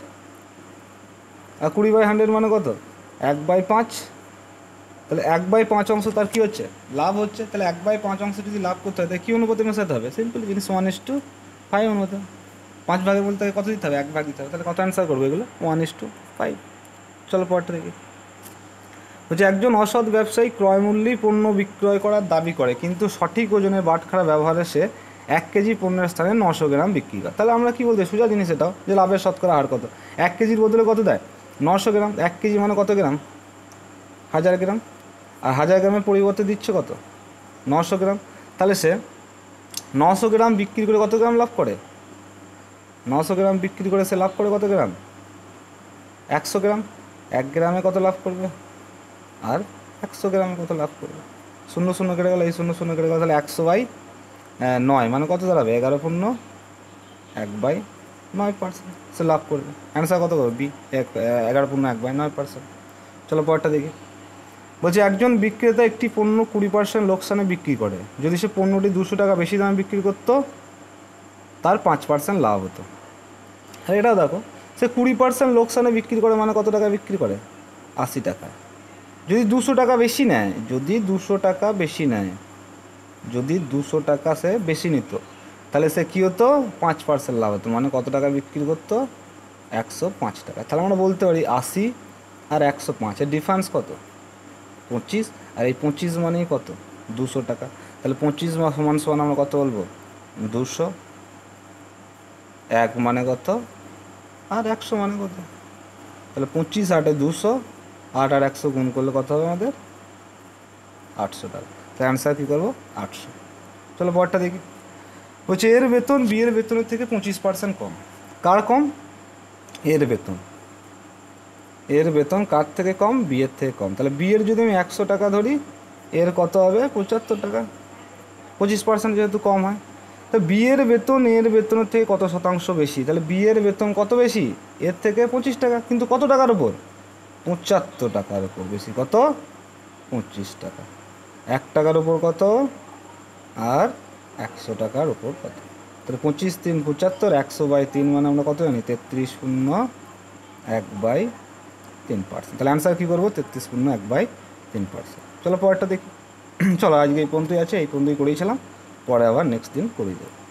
আর 20/100 মানে কত, 1/5। তাহলে 1/5 অংশ তার কী হচ্ছে, লাভ হচ্ছে। তাহলে 1/5 অংশ যদি লাভ করতে হয় তাহলে কী অনুপাতে মেশাতে হবে, সিম্পল জিনিস 1:5 অনুপাতে। 5 ভাগের বলতে কত দিতে হবে, 1 ভাগ দিতে হবে। তাহলে কত অ্যান্সার করবো এগুলো, 1:5। চলো পরটা দেখি, বলছে একজন অসৎ ব্যবসায়ী ক্রয় মূল্যেই পণ্য বিক্রয় করার দাবি করে কিন্তু সঠিক ওজনের বাটখারা ব্যবহারে সে 1 কেজি পণ্যের স্থানে 900 গ্রাম বিক্রি করে। তাহলে আমরা কী বলতে সোজা জিনিস এটাও, যে লাভের শতকরা হার কত, 1 কেজির বদলে কত দেয়, 900 গ্রাম। 1 কেজি মানে কত গ্রাম, 1000 গ্রাম, আর 1000 গ্রামের পরিবর্তে দিচ্ছে কত, 900 গ্রাম। তাহলে সে 900 গ্রাম বিক্রি করে কত গ্রাম লাভ করে, 900 গ্রাম বিক্রি করে সে লাভ করে কত গ্রাম, 100 গ্রাম। 1 গ্রামে কত লাভ করবে, আর 100 গ্রামে কত লাভ করবে, 0 0 কেটে গেল, এই 0 0 কেটে গেল, তাহলে 100/9 মানে কত দাঁড়াবে, 11 × 1/9% সে লাভ করবে। অ্যান্সার কত করবে, বি, 11 × 1/9%। চলো পরেরটা দেখি, বলছে একজন বিক্রেতা একটি পণ্য 20% লোকসানে বিক্রি করে, যদি সে পণ্যটি 200 টাকা বেশি দামে বিক্রি করতো তার 5% লাভ হতো। আর এটাও দেখো, সে 20% লোকসানে বিক্রি করে মানে কত টাকা বিক্রি করে, 80 টাকা। যদি 200 টাকা বেশি নেয়, যদি 200 টাকা বেশি নেয়, যদি 200 টাকা সে বেশি নিত তাহলে সে কী হতো, 5% লাভ হতো, মানে কত টাকা বিক্রি করতো, 105 টাকা। তাহলে আমরা বলতে পারি 80 আর 105 এর ডিফারেন্স কত, 25, আর এই 25 মানেই কত, 200 টাকা। তাহলে 25 সমান সমান আমরা কত বলবো, 200, 1 মানে কত, আর 100 মানে কত। তাহলে 25 8 200, 8 আর 100 গুণ করলে কত হবে আমাদের, 800 টাকা। তাহলে অ্যান্সার কী করবো, 800। চলো পরটা দেখি, বলছে এর বেতন বিয়ের বেতনের থেকে 25% কম। কার কম, এর বেতন, এর বেতন কার থেকে কম, বিয়ের থেকে কম। তাহলে বিয়ের যদি আমি 100 টাকা ধরি, এর কত হবে 75 টাকা, 25% যেহেতু কম হয়। তো বিয়ের বেতন এর বেতনের থেকে কত শতাংশ বেশি, তাহলে বিয়ের বেতন কত বেশি, এর থেকে 25 টাকা, কিন্তু কত টাকার ওপর, 75 টাকার ওপর বেশি, কত 25 টাকা। 1 টাকার ওপর কত, আর 100 টাকার ওপর কত। তাহলে 25 × 3 = 75, 100/3 মানে আমরা কত জানি, 33 0 1/3%। তাহলে অ্যান্সার কী করবো, 33 0 1/3%। চলো পরেরটা দেখি। চলো আজকে এই পর্যন্তই আছে, এই পর্যন্তই করেছিলাম, পরে আবার নেক্সট দিন করে দেবো।